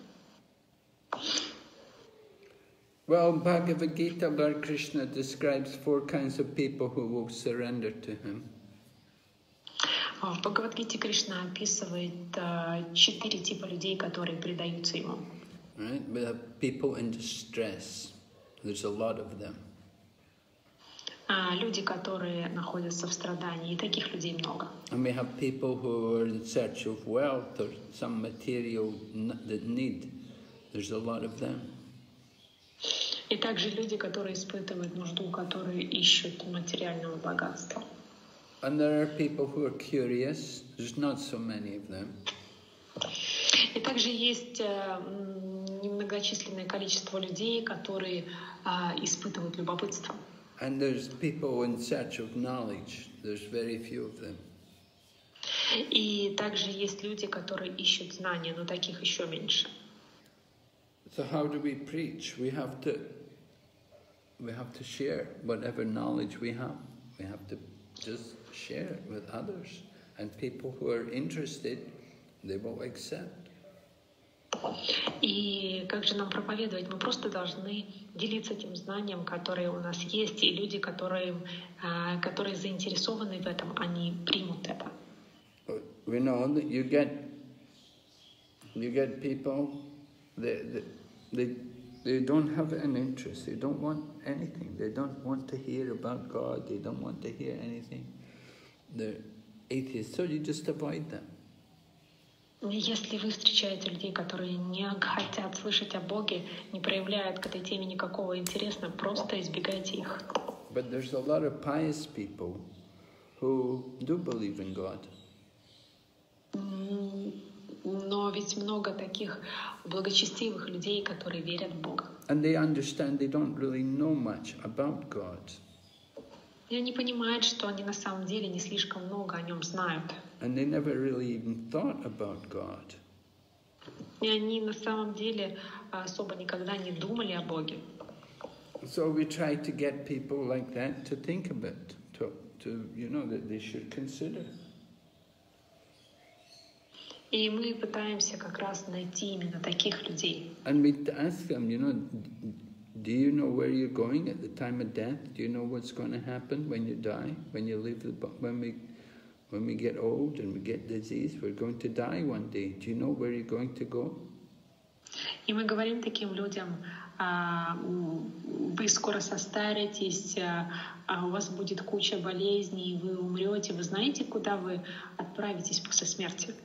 [SPEAKER 1] Well, Bhagavad Gita, Lord Krishna describes 4 kinds of people who will surrender to him.
[SPEAKER 2] В Бхагавад-гите Кришна описывает 4 типа людей, которые предаются ему.
[SPEAKER 1] Right? We have people in distress. There's a lot of them.
[SPEAKER 2] Люди, которые находятся в страдании, и таких людей много.
[SPEAKER 1] And we have people who are in search of wealth or some material that need. There's a lot of them.
[SPEAKER 2] И также люди, которые испытывают нужду, которые ищут материального богатства.
[SPEAKER 1] And there are people who are curious. There's not so many of them.
[SPEAKER 2] И также есть немногочисленное количество людей, которые испытывают любопытство.
[SPEAKER 1] And there's people in search of knowledge. There's very few of them.
[SPEAKER 2] И также есть люди, которые ищут знания, но таких еще меньше.
[SPEAKER 1] So how do we preach? We have to share whatever knowledge we have. We have to just share it with others. And people who are interested, they will accept.
[SPEAKER 2] И как же нам проповедовать? Мы просто должны делиться тем знанием, которое у нас есть, и люди, которые заинтересованы в этом, они примут это.
[SPEAKER 1] We know that you get people, they don't have an interest, they don't want anything, they don't want to hear about God, they don't want to hear anything. They're atheists, so you just avoid them.
[SPEAKER 2] Если вы встречаете людей, которые не хотят слышать о Боге, не проявляют к этой теме никакого интереса, просто избегайте их.
[SPEAKER 1] But there's a lot of pious people who do believe in God.
[SPEAKER 2] Но ведь много таких благочестивых людей, которые верят в Бога.
[SPEAKER 1] And they understand they don't really know much about God.
[SPEAKER 2] И они понимают, что они на самом деле не слишком много о Нем знают.
[SPEAKER 1] And they never really even thought about God.
[SPEAKER 2] И они на самом деле особо никогда не думали о Боге.
[SPEAKER 1] So we try to get people like that to think a bit, to that they should consider.
[SPEAKER 2] И мы пытаемся как раз найти именно таких людей.
[SPEAKER 1] And we ask them, do you know where you're going at the time of death? Do you know what's going to happen when you die? When you leave when we get old and we get disease, we're going to die one day. Do you know where you're going to go?
[SPEAKER 2] И мы говорим таким людям: вы скоро состаритесь, у вас будет куча болезней, вы умрете. Вы знаете, куда вы отправитесь после смерти?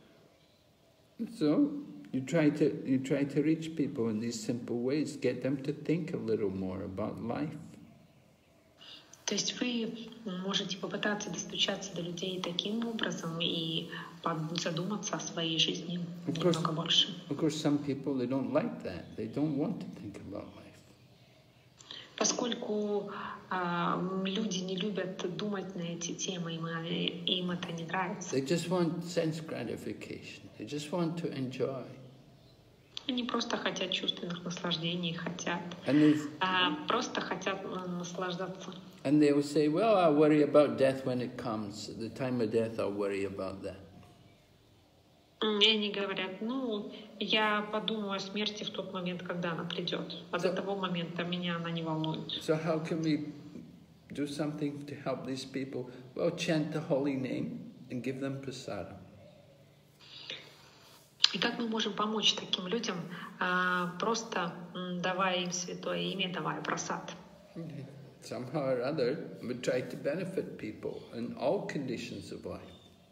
[SPEAKER 1] So you try to reach people in these simple ways, get them to think a little more about life.
[SPEAKER 2] То есть вы можете попытаться достучаться до людей таким образом и задуматься о своей жизни немного больше.
[SPEAKER 1] Of course, some people, they don't like that. They don't want to think about life.
[SPEAKER 2] Поскольку люди не любят думать на эти темы, им это не нравится.
[SPEAKER 1] They just want sense gratification. They just want to enjoy.
[SPEAKER 2] Они просто хотят чувственных наслаждений, просто хотят наслаждаться.
[SPEAKER 1] And they will say, well, I'll worry about death when it comes. At the time of death, I'll worry about that.
[SPEAKER 2] И они говорят, я подумаю о смерти в тот момент, когда она придет. А до того момента меня она не волнует.
[SPEAKER 1] So how can we do something to help these people? Well, chant the holy name and give them prasada.
[SPEAKER 2] И как мы можем помочь таким людям, просто давая им святое имя, давая прасад?
[SPEAKER 1] Somehow or other, we try to benefit people in all conditions of life.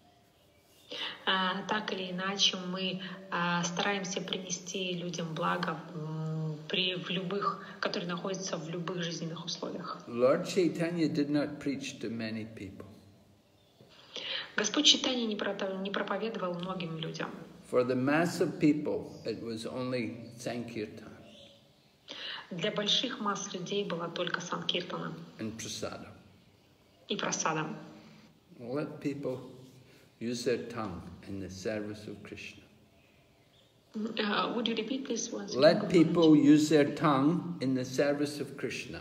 [SPEAKER 2] Так или иначе, мы стараемся принести людям благо, которые находятся в любых жизненных условиях.
[SPEAKER 1] Lord Chaitanya did not preach to many people.
[SPEAKER 2] Господь Чайтанья не проповедовал многим людям.
[SPEAKER 1] For the mass of people, it was only Sankirtan.
[SPEAKER 2] Для больших масс людей была только Санкиртана
[SPEAKER 1] And prasada.
[SPEAKER 2] И прасада.
[SPEAKER 1] Let people use their tongue in the service of Krishna.
[SPEAKER 2] Would you repeat this once?
[SPEAKER 1] Let people use their tongue in the service of Krishna.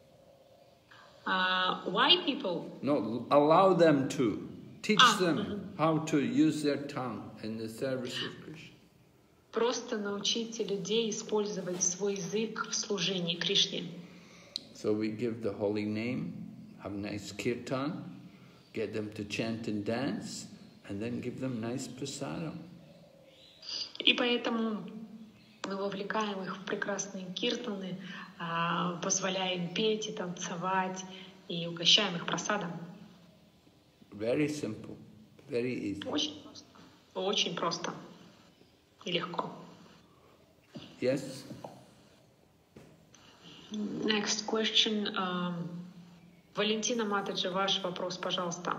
[SPEAKER 2] Why people?
[SPEAKER 1] No, allow them to. Teach them how to use their tongue in the service of Krishna.
[SPEAKER 2] Просто научите людей использовать свой язык в служении Кришне.
[SPEAKER 1] So we give the holy name, have nice kirtan, get them to chant and dance, and then give them nice prasadam.
[SPEAKER 2] И поэтому мы вовлекаем их в прекрасные киртаны, позволяем петь и танцевать, и угощаем их прасадом.
[SPEAKER 1] Very simple, very easy.
[SPEAKER 2] Очень просто и легко.
[SPEAKER 1] Yes?
[SPEAKER 2] Next question. Валентина Матаджи, ваш вопрос, пожалуйста.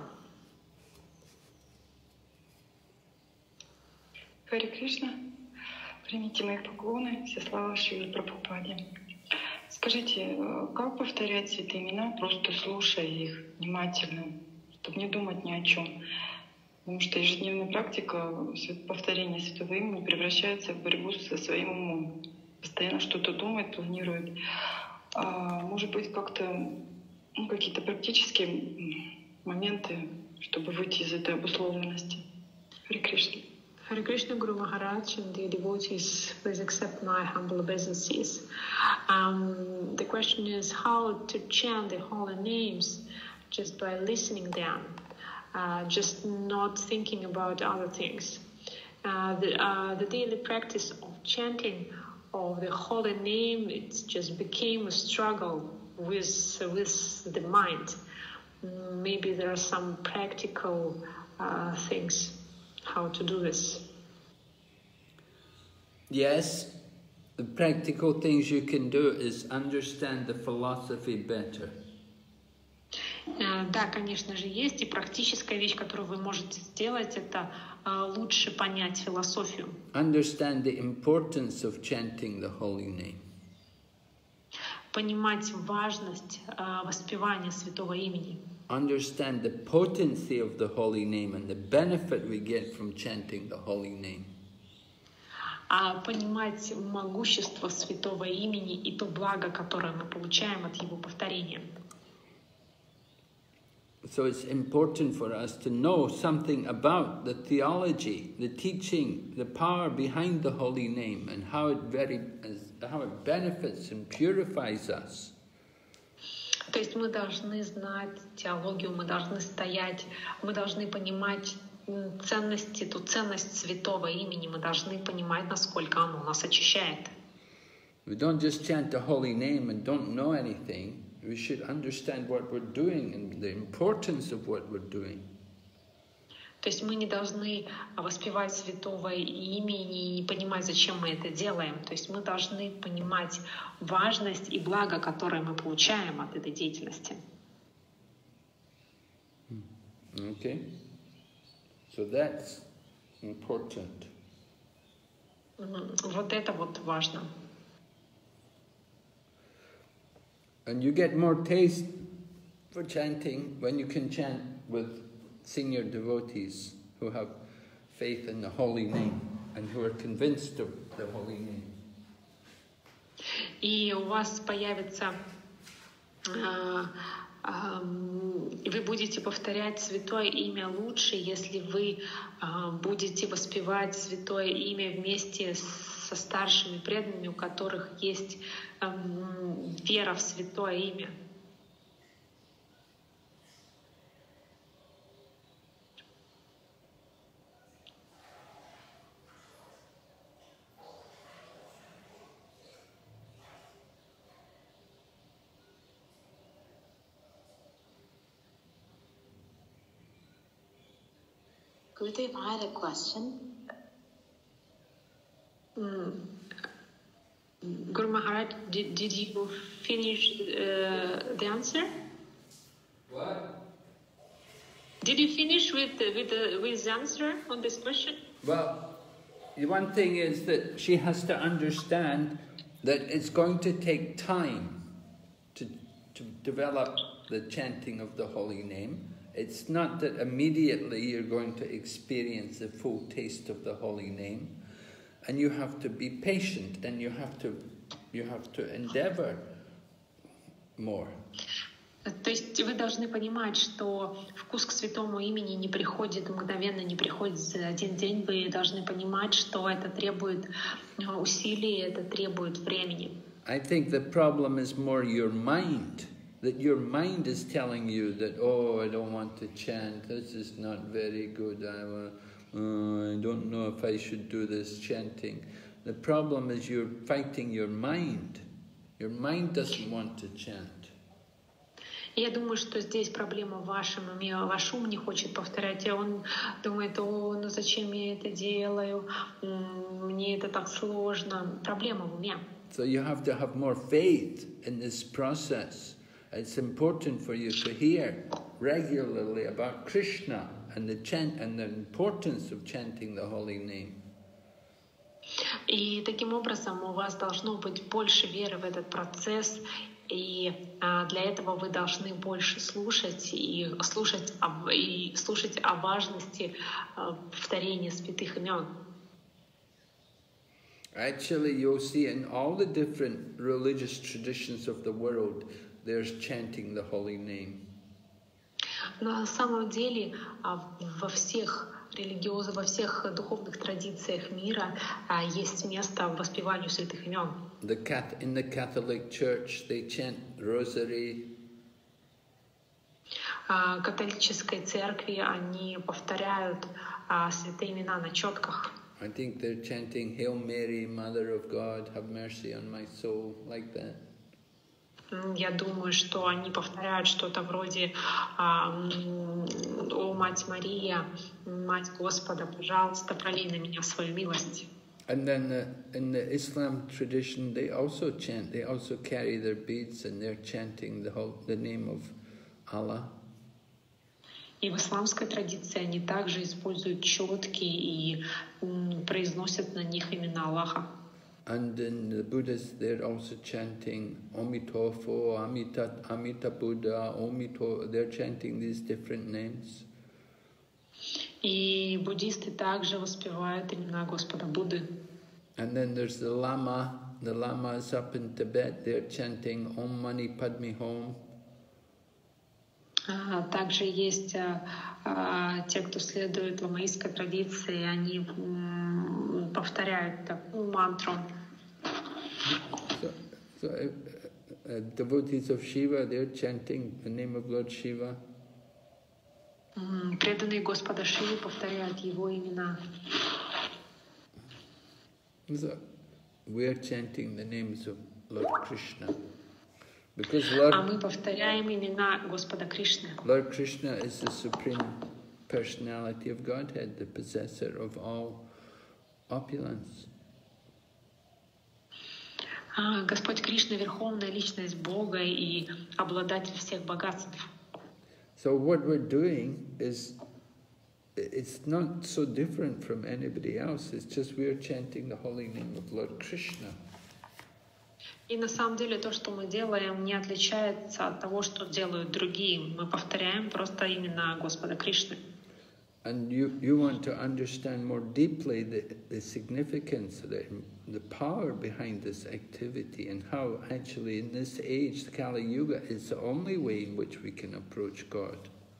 [SPEAKER 6] Харе Кришна, примите мои поклоны, все слава Шриле Прабхупаде. Скажите, как повторять святые имена, просто слушая их внимательно, чтобы не думать ни о чем? Потому что ежедневная практика повторения святого имени превращается в борьбу со своим умом. Постоянно что-то думает, планирует. Может быть, как-то какие-то практические моменты, чтобы выйти из этой обусловленности. Харе Кришна.
[SPEAKER 2] Hare Krishna, Guru Maharaj, and the devotees, please accept my humble obeisances. The question is how to chant the holy names just by listening them, just not thinking about other things. The daily practice of chanting of the holy name, it just became a struggle with the mind. Maybe there are some practical things how to do this.
[SPEAKER 1] Yes, the practical things you can do is understand the philosophy better.
[SPEAKER 2] Да, конечно же, есть. И практическая вещь, которую вы можете сделать, это лучше понять философию.
[SPEAKER 1] Understand the importance of chanting the holy name.
[SPEAKER 2] Понимать важность воспевания святого имени.
[SPEAKER 1] Understand the potency of the holy name and the benefit we get from chanting the holy name.
[SPEAKER 2] Понимать могущество святого имени и то благо, которое мы получаем от его повторения.
[SPEAKER 1] So it's important for us to know something about the theology, the teaching, the power behind the holy name, and how it benefits and purifies us.
[SPEAKER 2] То есть мы должны знать теологию, мы должны стоять, мы должны понимать ценности, ту ценность святого имени, мы должны понимать, насколько оно нас очищает.
[SPEAKER 1] We don't just chant the holy name and don't know anything. We should understand what we're doing and the importance of what we're doing.
[SPEAKER 2] То есть мы не должны воспевать святого имени и понимать, зачем мы это делаем. То есть мы должны понимать важность и благо, которое мы получаем от этой деятельности.
[SPEAKER 1] Okay. So that's important.
[SPEAKER 2] Вот это вот важно.
[SPEAKER 1] And you get more taste for chanting when you can chant with senior devotees who have faith in the holy name and who are convinced of the holy name.
[SPEAKER 2] И у вас появится, вы будете повторять святое имя лучше, если вы будете воспевать святое имя вместе со старшими преданными, у которых есть вера в святое имя.
[SPEAKER 5] Gurudev, I had a question.
[SPEAKER 2] Guru Maharaj, did you finish the answer?
[SPEAKER 1] What?
[SPEAKER 2] Did you finish with the answer on this question?
[SPEAKER 1] Well, the one thing is that she has to understand that it's going to take time to develop the chanting of the holy name. It's not that immediately you're going to experience the full taste of the holy name, and you have to be patient and you have to endeavor more.
[SPEAKER 2] То есть вы должны понимать, что вкус к святому имени не приходит мгновенно, не приходит за один день. Вы должны понимать, что это требует усилий, это требует времени.
[SPEAKER 1] I think the problem is more your mind. that your mind is telling you that, oh, I don't want to chant, this is not very good, I don't know if I should do this chanting. The problem is you're fighting your mind. Your mind doesn't want to chant.
[SPEAKER 2] Я думаю, что здесь проблема в вашем уме. Ваш ум не хочет повторять, и он думает: о, ну зачем я это делаю, мне это так сложно. Проблема в уме.
[SPEAKER 1] So you have to have more faith in this process. It's important for you to hear regularly about Krishna and the chant and the importance of chanting the holy name.
[SPEAKER 2] И таким образом у вас должно быть больше веры в этот процесс, и для этого вы должны больше слушать о важности повторения святых имен.
[SPEAKER 1] Actually, you'll see in all the different religious traditions of the world, there's chanting the holy name.
[SPEAKER 2] На самом деле во всех духовных традициях мира есть место воспеванию святых имен.
[SPEAKER 1] In the Catholic Church, they chant Rosary.
[SPEAKER 2] В католической церкви они повторяют святые имена на четках.
[SPEAKER 1] I think they're chanting Hail Mary, Mother of God, have mercy on my soul, like that.
[SPEAKER 2] Я думаю, что они повторяют что-то вроде «О, Мать Мария, Мать Господа, пожалуйста, пролей на меня свою милость».
[SPEAKER 1] And then in the Islam tradition, they also chant. They also carry their beads and they're chanting the name of Allah.
[SPEAKER 2] И в исламской традиции они также используют четки и произносят на них имена Аллаха.
[SPEAKER 1] And in the Buddhists, they're also chanting Amitofo, Amita Buddha, Omito. They're chanting these different names.
[SPEAKER 2] И буддисты также воспевают имена Господа Будды.
[SPEAKER 1] And then there's the Lama. The Lamas up in Tibet, they're chanting Om Mani Padme Hum.
[SPEAKER 2] Также есть те, кто следует ламаистской традиции, они повторяют такую мантру.
[SPEAKER 1] So devotees of Shiva, they're chanting the name of Lord Shiva.
[SPEAKER 2] Преданные Господа Шивы повторяют его имена.
[SPEAKER 1] So we're chanting the names of Lord Krishna. Because
[SPEAKER 2] мы повторяем имена Господа Кришны.
[SPEAKER 1] Lord Krishna is the supreme personality of Godhead, the possessor of all opulence.
[SPEAKER 2] Господь Кришна — верховная личность Бога и обладатель всех богатств.
[SPEAKER 1] So what we're doing is, it's not so different from anybody else. It's just we're chanting the holy name of Lord Krishna.
[SPEAKER 2] И на самом деле то, что мы делаем, не отличается от того, что делают другие. Мы повторяем просто имена Господа Кришны.
[SPEAKER 1] And you want to understand more deeply the significance, the power behind this activity, and how actually in this age, the Kali Yuga is the only way in which we can approach God.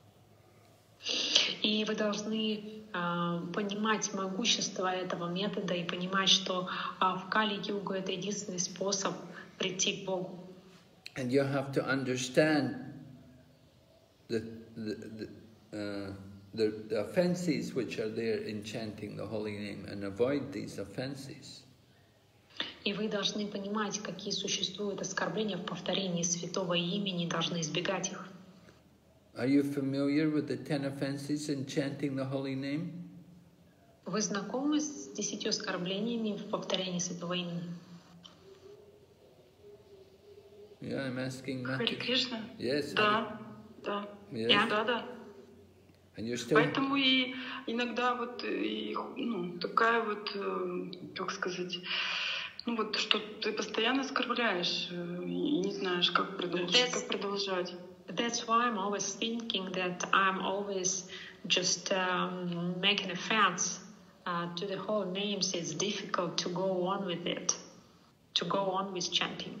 [SPEAKER 2] И вы должны понимать могущество этого метода и понимать, что в Кали-югу это единственный способ прийти к Богу.
[SPEAKER 1] And you have to understand the offenses which are there in chanting the holy name and avoid these offenses.
[SPEAKER 2] И вы должны понимать, какие существуют оскорбления в повторении святого имени, должны избегать их.
[SPEAKER 1] Are you familiar with the 10 offenses in chanting the holy name?
[SPEAKER 2] Вы знакомы с 10 оскорблениями в повторении святого имени?
[SPEAKER 1] Yeah, I'm asking Matthew.
[SPEAKER 6] Харе Кришна?
[SPEAKER 1] Yes.
[SPEAKER 6] Да.
[SPEAKER 1] Yes.
[SPEAKER 2] Yeah.
[SPEAKER 6] Да.
[SPEAKER 1] And you're still...
[SPEAKER 6] Поэтому и иногда вот такая вот, как сказать, что ты постоянно оскорбляешь и не знаешь, как продолжать.
[SPEAKER 2] That's why I'm always thinking that I'm always just making offense to the whole names. It's difficult to go on with it, to go on with chanting.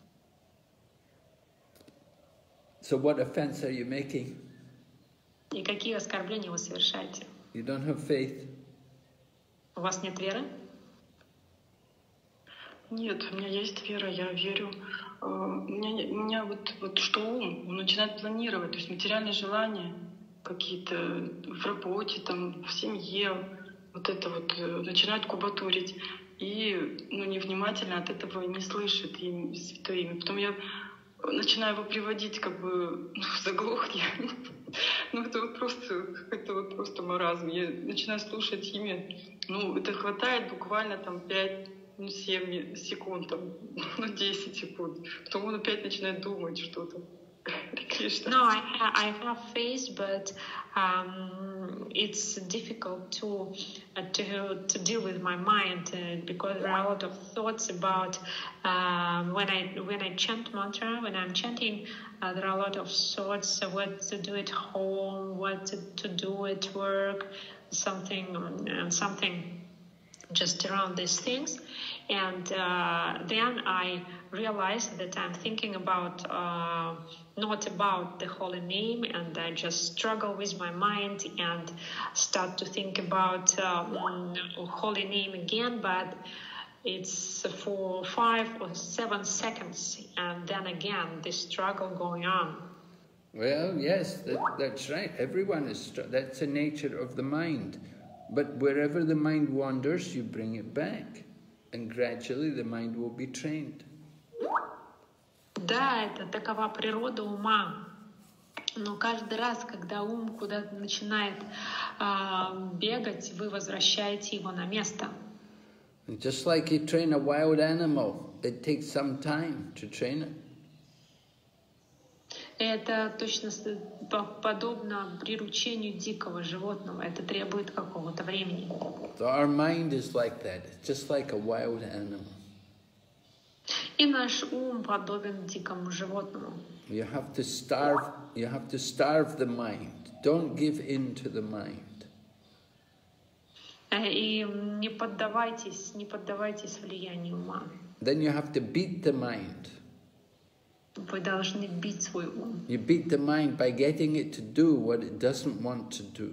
[SPEAKER 1] So what offense are you making?
[SPEAKER 2] И какие оскорбления вы совершаете?
[SPEAKER 1] You don't have faith.
[SPEAKER 2] У вас нет веры?
[SPEAKER 6] Нет, у меня есть вера, я верю. У меня вот что ум, он начинает планировать, то есть материальные желания какие-то в работе, там, в семье, вот это вот начинает кубатурить. И невнимательно от этого не слышит Святое Имя. Потом я начинаю его приводить, как бы, заглохни. Это вот просто маразм. Я начинаю слушать имя. Это хватает буквально там 5-7 секунд, там, 10 секунд. Потом он опять начинает думать что-то.
[SPEAKER 2] No, I have faith, but it's difficult to deal with my mind because there are a lot of thoughts about when I chant mantra, when I'm chanting, there are a lot of thoughts of what to do at home, what to do at work, something just around these things. And then I realized that I'm thinking about not about the holy name, and I just struggle with my mind and start to think about holy name again, but it's for 5 or 7 seconds, and then again this struggle going on.
[SPEAKER 1] Well, yes, that's right. Everyone is. That's the nature of the mind. But wherever the mind wanders, you bring it back, and gradually the mind will be trained.
[SPEAKER 2] Да, это такова природа ума. Но каждый раз, когда ум куда-то начинает бегать, вы возвращаете его на место.
[SPEAKER 1] And just like you train a wild animal, it takes some time to train it.
[SPEAKER 2] Это точно подобно приручению дикого животного. Это требует какого-то времени.
[SPEAKER 1] So our mind is like that. It's just like a wild animal.
[SPEAKER 2] И наш ум подобен дикому животному.
[SPEAKER 1] You have to starve the mind. Don't give in to the mind.
[SPEAKER 2] И не поддавайтесь влиянию ума.
[SPEAKER 1] Then you have to beat the mind.
[SPEAKER 2] Вы должны бить свой ум.
[SPEAKER 1] You beat the mind by getting it to do what it doesn't want to do.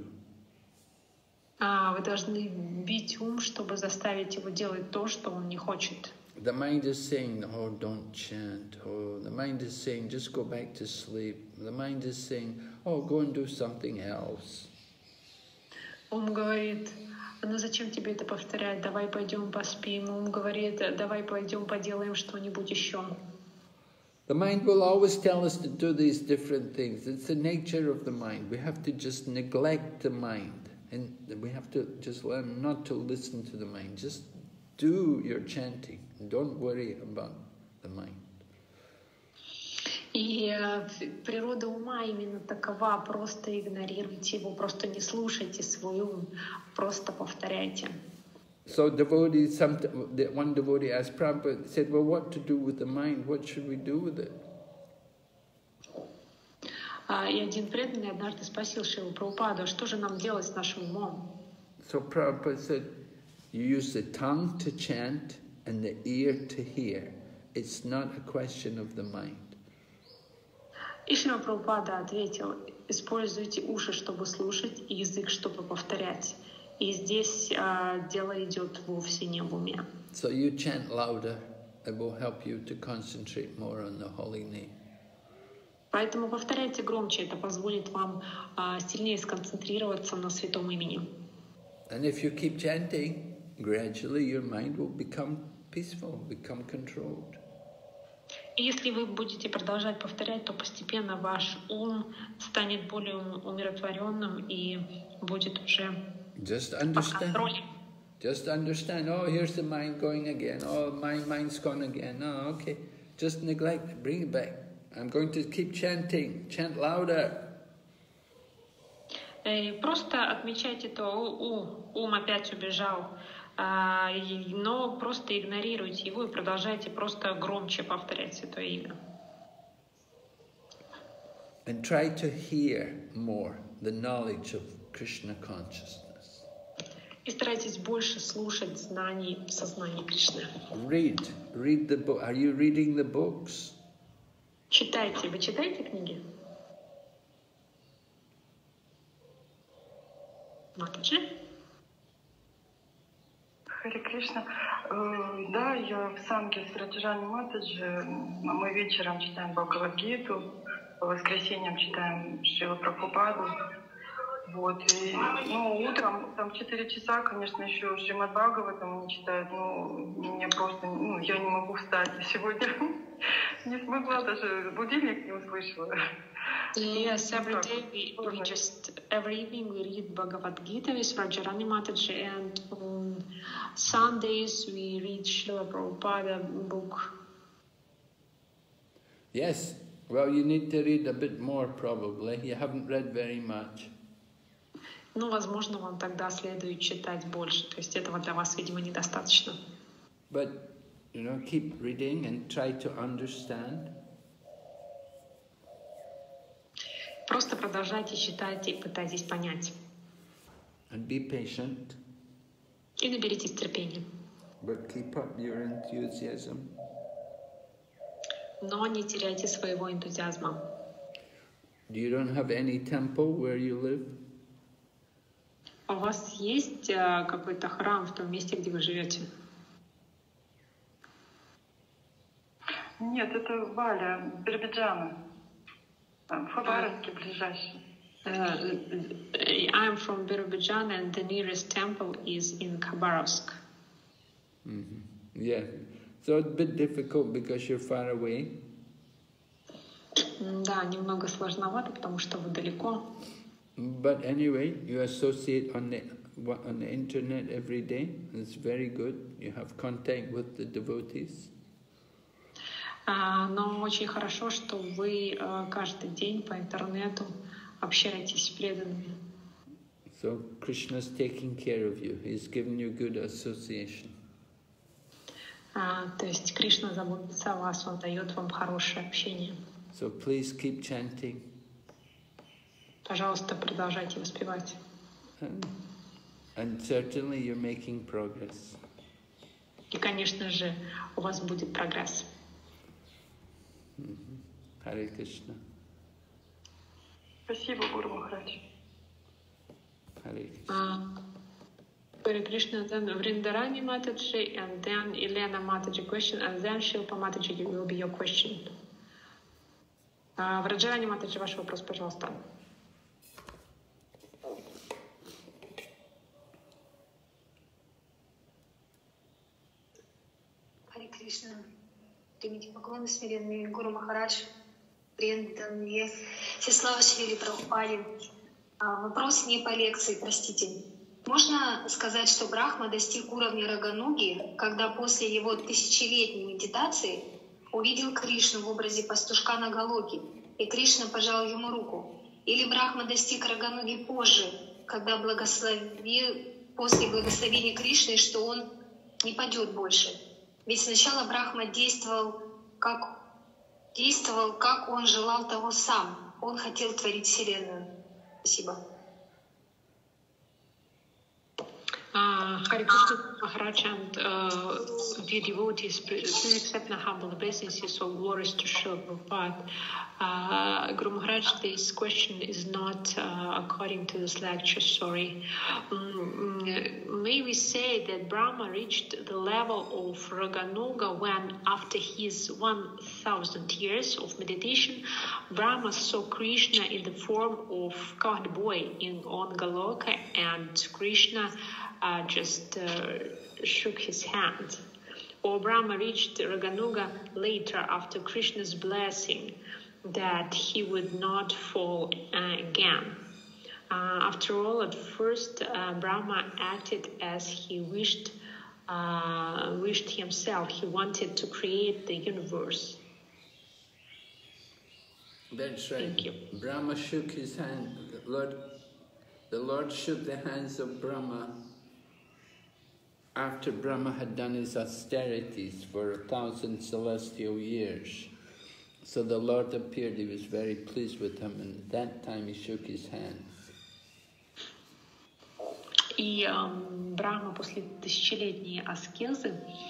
[SPEAKER 2] Вы должны бить ум, чтобы заставить его делать то, что он не хочет.
[SPEAKER 1] The mind is saying, oh, don't chant. Oh, the mind is saying, just go back to sleep. The mind is saying, oh, go and do something else.
[SPEAKER 2] Ум говорит, ну зачем тебе это повторять? Давай пойдем поспим. Ум говорит, давай пойдем поделаем что-нибудь еще.
[SPEAKER 1] The mind will always tell us to do these different things. It's the nature of the mind. We have to just neglect the mind. And we have to just learn not to listen to the mind. Just do your chanting. Don't worry about the mind.
[SPEAKER 2] И природа ума именно такова. Просто игнорируйте его, просто не слушайте свой ум, просто повторяйте.
[SPEAKER 1] So devotees, one devotee asked Prabhupada, said, well, what to do with the mind? What should we do with it?
[SPEAKER 2] И один преданный однажды спросил Шрилу Прабхупаду, что же нам делать с нашим умом?
[SPEAKER 1] So Prabhupada said, you use the tongue to chant and the ear to hear. It's not a question of the mind.
[SPEAKER 2] И Шрила Прабхупада ответил, используйте уши, чтобы слушать, и язык, чтобы повторять. И здесь дело идет вовсе не об уме.
[SPEAKER 1] So you chant louder, it will help you to concentrate more on the holy name.
[SPEAKER 2] Поэтому повторяйте громче, это позволит вам сильнее сконцентрироваться на святом имени.
[SPEAKER 1] And if you keep chanting, gradually your mind will become peaceful, become controlled.
[SPEAKER 2] И если вы будете продолжать повторять, то постепенно ваш ум станет более умиротворенным и будет уже под контролем.
[SPEAKER 1] Just understand, oh, here's the mind going again. Oh, my mind's gone again. Oh, okay. Just neglect it, bring it back. I'm going to keep chanting. Chant louder.
[SPEAKER 2] Просто отмечайте то, ум опять убежал. Но просто игнорируйте его и продолжайте просто громче повторять Святое Имя.
[SPEAKER 1] And try to hear more the knowledge of Krishna consciousness.
[SPEAKER 2] И старайтесь больше слушать знаний в сознании Кришны.
[SPEAKER 1] Read the book. Are you reading the books?
[SPEAKER 2] Читайте. Вы читаете книги?
[SPEAKER 6] Харе Кришна. Да, я в Санге с Раджарани Матаджи. Мы вечером читаем Бхагавад-гиту, по воскресеньям читаем Шрила Прабхупаду. Вот. И, утром, там, в 4 часа, конечно, еще Шримад Бхагаватам не читают, мне просто, я не могу встать. Сегодня не смогла, даже будильник не услышала.
[SPEAKER 2] Yes, every day every evening we read Bhagavad Gita with Rajarani Mataji, and on Sundays we read Srila Prabhupada book.
[SPEAKER 1] Yes, well, you need to read a bit more probably. You haven't read very much.
[SPEAKER 2] Возможно, вам тогда следует читать больше. То есть этого для вас, видимо, недостаточно.
[SPEAKER 1] But, keep reading and try to understand.
[SPEAKER 2] Просто продолжайте читать и пытайтесь понять.
[SPEAKER 1] And be patient.
[SPEAKER 2] И наберитесь терпения.
[SPEAKER 1] But keep up your enthusiasm.
[SPEAKER 2] Но не теряйте своего энтузиазма.
[SPEAKER 1] You don't have any temple where you live?
[SPEAKER 2] У вас есть какой-то храм в том месте, где вы живете?
[SPEAKER 6] Нет, это Валя, Биробиджана. В Хабаровске ближайший.
[SPEAKER 2] I'm from Biробиджан, and the nearest temple is in Khabarovsk.
[SPEAKER 1] Mm-hmm. Yeah, so it's a bit difficult because you're far away.
[SPEAKER 2] Да, немного сложновато, потому что вы далеко.
[SPEAKER 1] But anyway, you associate on the internet every day. It's very good. You have contact with the devotees.
[SPEAKER 2] Но очень хорошо, что вы каждый день по интернету общаетесь с преданными.
[SPEAKER 1] So Krishna's taking care of you. He's given you good association.
[SPEAKER 2] То есть Кришна заботится о вас, Он дает вам хорошее общение.
[SPEAKER 1] So please keep chanting.
[SPEAKER 2] Пожалуйста, продолжайте воспевать.
[SPEAKER 1] And certainly you're making progress.
[SPEAKER 2] И, конечно же, у вас будет прогресс.
[SPEAKER 1] Hare Krishna.
[SPEAKER 6] Спасибо, Гуру Махарадж.
[SPEAKER 1] Hare Krishna.
[SPEAKER 2] Hare Krishna, then Vrindarani Mataji, and then Elena Mataji question, and then Shilpa Mataji will be your question. Враджарани Матаджи, ваш вопрос, пожалуйста.
[SPEAKER 5] Харе Кришна. Примите поклоны смиренные Гуру Махарадж, преданные Всеслава Шриле Прабхупаде. Вопрос не по лекции, простите. Можно сказать, что Брахма достиг уровня Рагануги, когда после его тысячелетней медитации увидел Кришну в образе пастушка на Галоке, и Кришна пожал ему руку? Или Брахма достиг Рагануги позже, когда после благословения Кришны, что он не падет больше? Ведь сначала Брахма действовал, как он желал того сам. Он хотел творить Вселенную. Спасибо.
[SPEAKER 2] Hare Krishna Maharaj and dear devotees, please accept my humble obeisances so glorious to Srila Prabhupada. Guru Maharaj, this question is not according to this lecture, sorry. May we say that Brahma reached the level of Raganuga when, after his 1,000 years of meditation, Brahma saw Krishna in the form of cowherd boy on Goloka, and Krishna just shook his hand. Or Brahma reached Raganuga later after Krishna's blessing that he would not fall again. After all, at first Brahma acted as he wished himself. He wanted to create the universe.
[SPEAKER 1] That's right.
[SPEAKER 2] Thank you.
[SPEAKER 1] Brahma shook his hand. The Lord shook the hands of Brahma after Brahma had done his austerities for 1,000 celestial years. So the Lord appeared, he was very pleased with him, and at that time he shook his hands.
[SPEAKER 2] И Брахма после тысячелетней аскезы,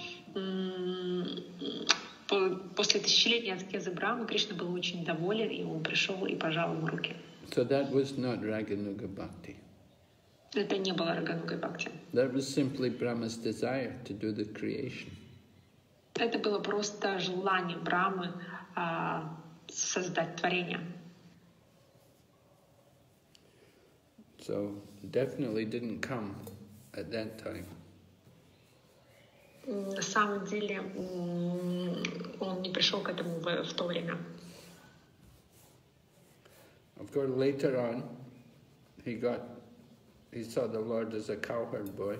[SPEAKER 2] Брахмы, Кришна был очень доволен, и он пришел и пожал ему руки.
[SPEAKER 1] So that was not Raganuga Bhakti.
[SPEAKER 2] Это не было Раганугой Бхакти.
[SPEAKER 1] That was simply Brahma's desire to do the creation.
[SPEAKER 2] Это было просто желание Брамы создать творение.
[SPEAKER 1] So definitely didn't come at that time.
[SPEAKER 2] На самом деле он не пришел к этому в то время.
[SPEAKER 1] Of course, later on, he saw the Lord as a cowherd boy.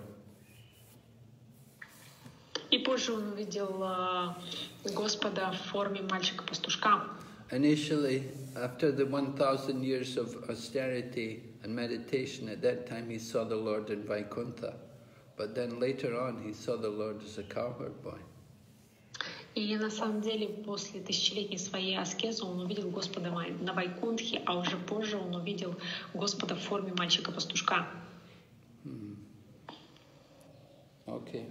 [SPEAKER 2] И позже он увидел Господа в форме мальчика-пастушка.
[SPEAKER 1] Initially, after the 1,000 years of austerity and meditation, at that time he saw the Lord in Vaikuntha. But then later on, he saw the Lord as a cowherd boy.
[SPEAKER 2] И на самом деле после тысячелетней своей аскезы он увидел Господа на Вайкунтхе, а уже позже он увидел Господа в форме мальчика-пастушка.
[SPEAKER 1] Okay.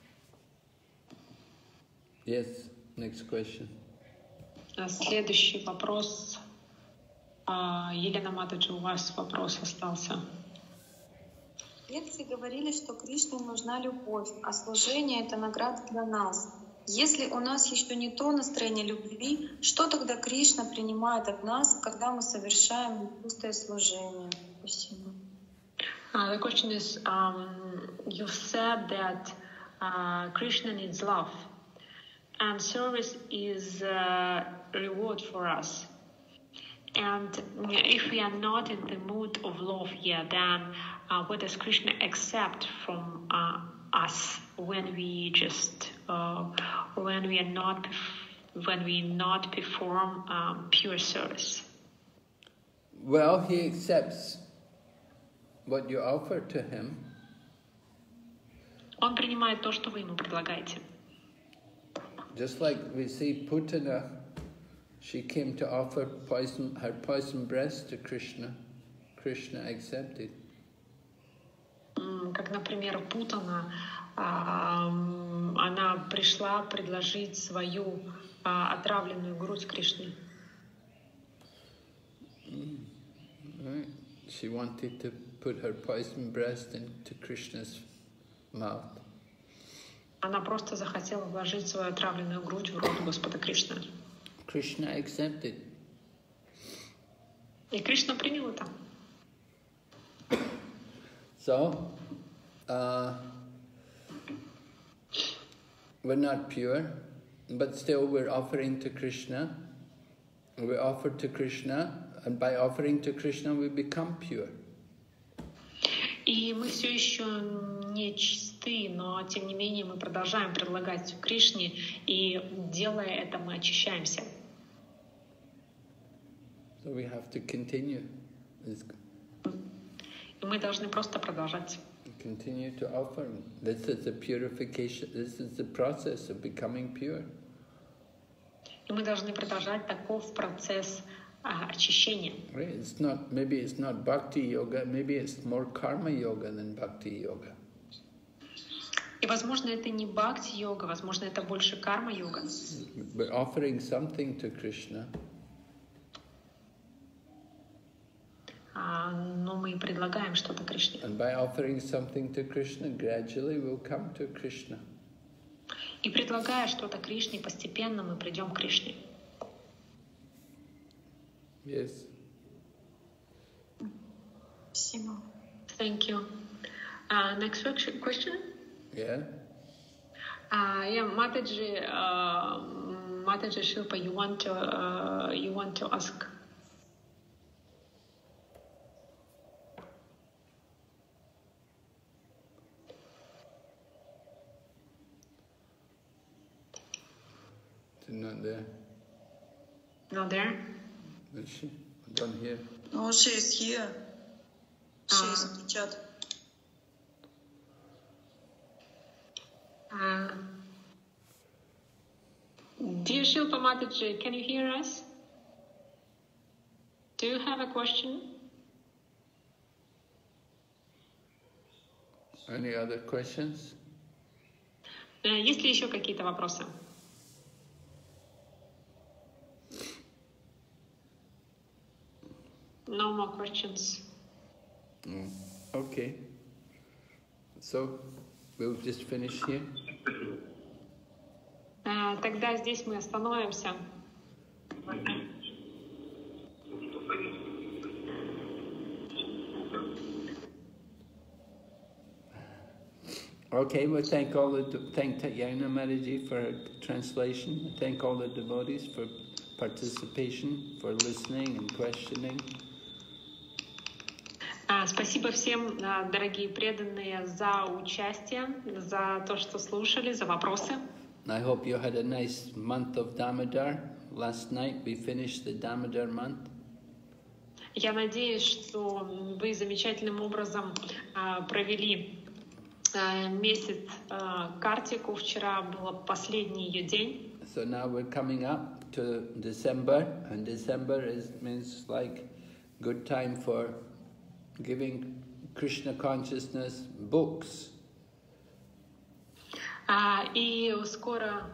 [SPEAKER 1] Yes, next question.
[SPEAKER 2] Следующий вопрос. Елена Матаджи, у вас вопрос остался.
[SPEAKER 4] В лекции говорили, что Кришне нужна любовь, а служение — это награда для нас. Если у нас еще не то настроение любви, что тогда Кришна принимает от нас, когда мы совершаем пустое служение? Спасибо.
[SPEAKER 2] The question is, you said that Krishna needs love, and service is a reward for us. And if we are not in the mood of love yet, then what does Krishna accept from us when we not perform pure service?
[SPEAKER 1] Well, he accepts what you offer to him.
[SPEAKER 2] Он принимает то, что вы ему предлагаете.
[SPEAKER 1] Just like we see Putana, she came to offer her poison breast to Krishna. Krishna accepted.
[SPEAKER 2] Как, например, Путана, она пришла предложить свою отравленную грудь Кришне.
[SPEAKER 1] Right. She wanted to put her poison breast into Krishna's mouth.
[SPEAKER 2] Она просто захотела вложить свою отравленную грудь в рот Господа Кришны.
[SPEAKER 1] Krishna accepted.
[SPEAKER 2] И Кришна принял это.
[SPEAKER 1] So, we're not pure, but still we're offering to Krishna. We offer to Krishna, and by offering to Krishna we become pure.
[SPEAKER 2] И мы все еще не чисты, но тем не менее мы продолжаем предлагать Кришне, и делая это, мы очищаемся.
[SPEAKER 1] So we have to continue.
[SPEAKER 2] И мы должны просто продолжать.
[SPEAKER 1] Continue to offer. This is the purification. This is the process of becoming pure.
[SPEAKER 2] И мы должны продолжать таков процесс очищения.
[SPEAKER 1] Right? Maybe it's not bhakti yoga. Maybe it's more karma yoga than bhakti yoga.
[SPEAKER 2] И, возможно, это не бхакти-йога, возможно, это больше карма-йога.
[SPEAKER 1] We're offering something to Krishna.
[SPEAKER 2] Но мы предлагаем что-то Кришне.
[SPEAKER 1] And by offering something to Krishna, gradually we'll come to Krishna.
[SPEAKER 2] И предлагая что-то Кришне, постепенно мы придем к Кришне.
[SPEAKER 1] Yes.
[SPEAKER 4] Спасибо.
[SPEAKER 2] Thank you. Next question?
[SPEAKER 1] Yeah.
[SPEAKER 2] Yeah, Mataji Shilpa, you want to ask?
[SPEAKER 1] She's not there.
[SPEAKER 2] Not there?
[SPEAKER 1] Is she? I don't hear.
[SPEAKER 3] No, she is here. She is in the chat.
[SPEAKER 2] Dear Shilpa Mataji, can you hear us? Do you have a question?
[SPEAKER 1] Any other questions?
[SPEAKER 2] Есть ли еще какие-то вопросы? No more questions.
[SPEAKER 1] Okay. So, we'll just finish here.
[SPEAKER 2] Тогда здесь мы остановимся.
[SPEAKER 1] Okay, well, thank Tatyana Mataji for her translation. Thank all the devotees for participation, for listening and questioning.
[SPEAKER 2] Спасибо всем, дорогие преданные, за участие, за то, что слушали, за вопросы.
[SPEAKER 1] I hope you had a nice month of Damodar. Last night we finished the Damodar month.
[SPEAKER 2] Я надеюсь, что вы замечательным образом провели месяц Картику. Вчера был последний ее день.
[SPEAKER 1] So now we're coming up to December, and December means like good time for giving Krishna consciousness books.
[SPEAKER 2] И скоро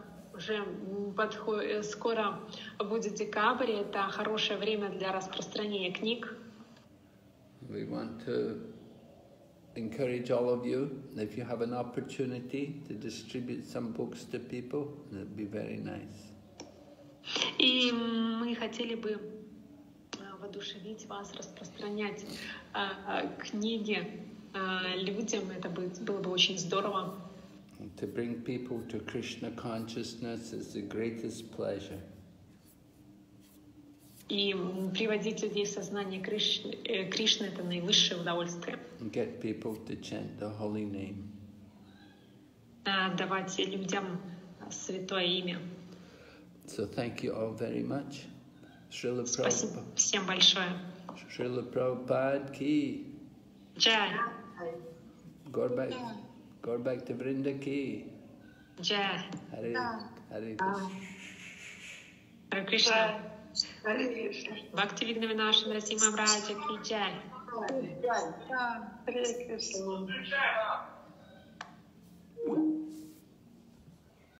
[SPEAKER 2] будет декабрь, это хорошее время для распространения книг.
[SPEAKER 1] We want to encourage all of you, if you have an opportunity to distribute some books to people, that'd be very nice.
[SPEAKER 2] И мы хотели бы воодушевить вас распространять книги людям, это было бы очень здорово.
[SPEAKER 1] To bring people to Krishna consciousness is the greatest pleasure.
[SPEAKER 2] И приводить людей в сознание Кришны — это наивысшее удовольствие.
[SPEAKER 1] Get people to chant the holy name.
[SPEAKER 2] Давать людям святое имя.
[SPEAKER 1] So thank you all very much. Srila
[SPEAKER 2] Спасибо
[SPEAKER 1] Prabhupada.
[SPEAKER 2] всем большое.
[SPEAKER 1] Srila Prabhupada ki.
[SPEAKER 2] Джай.
[SPEAKER 1] Go back to Vrinda ki.
[SPEAKER 2] Джай.
[SPEAKER 1] Hare Krishna.
[SPEAKER 2] Харе Кришна. Бхакти Вигнавинаши Нарасимха Махараджа ки джай.
[SPEAKER 6] Харе Кришна.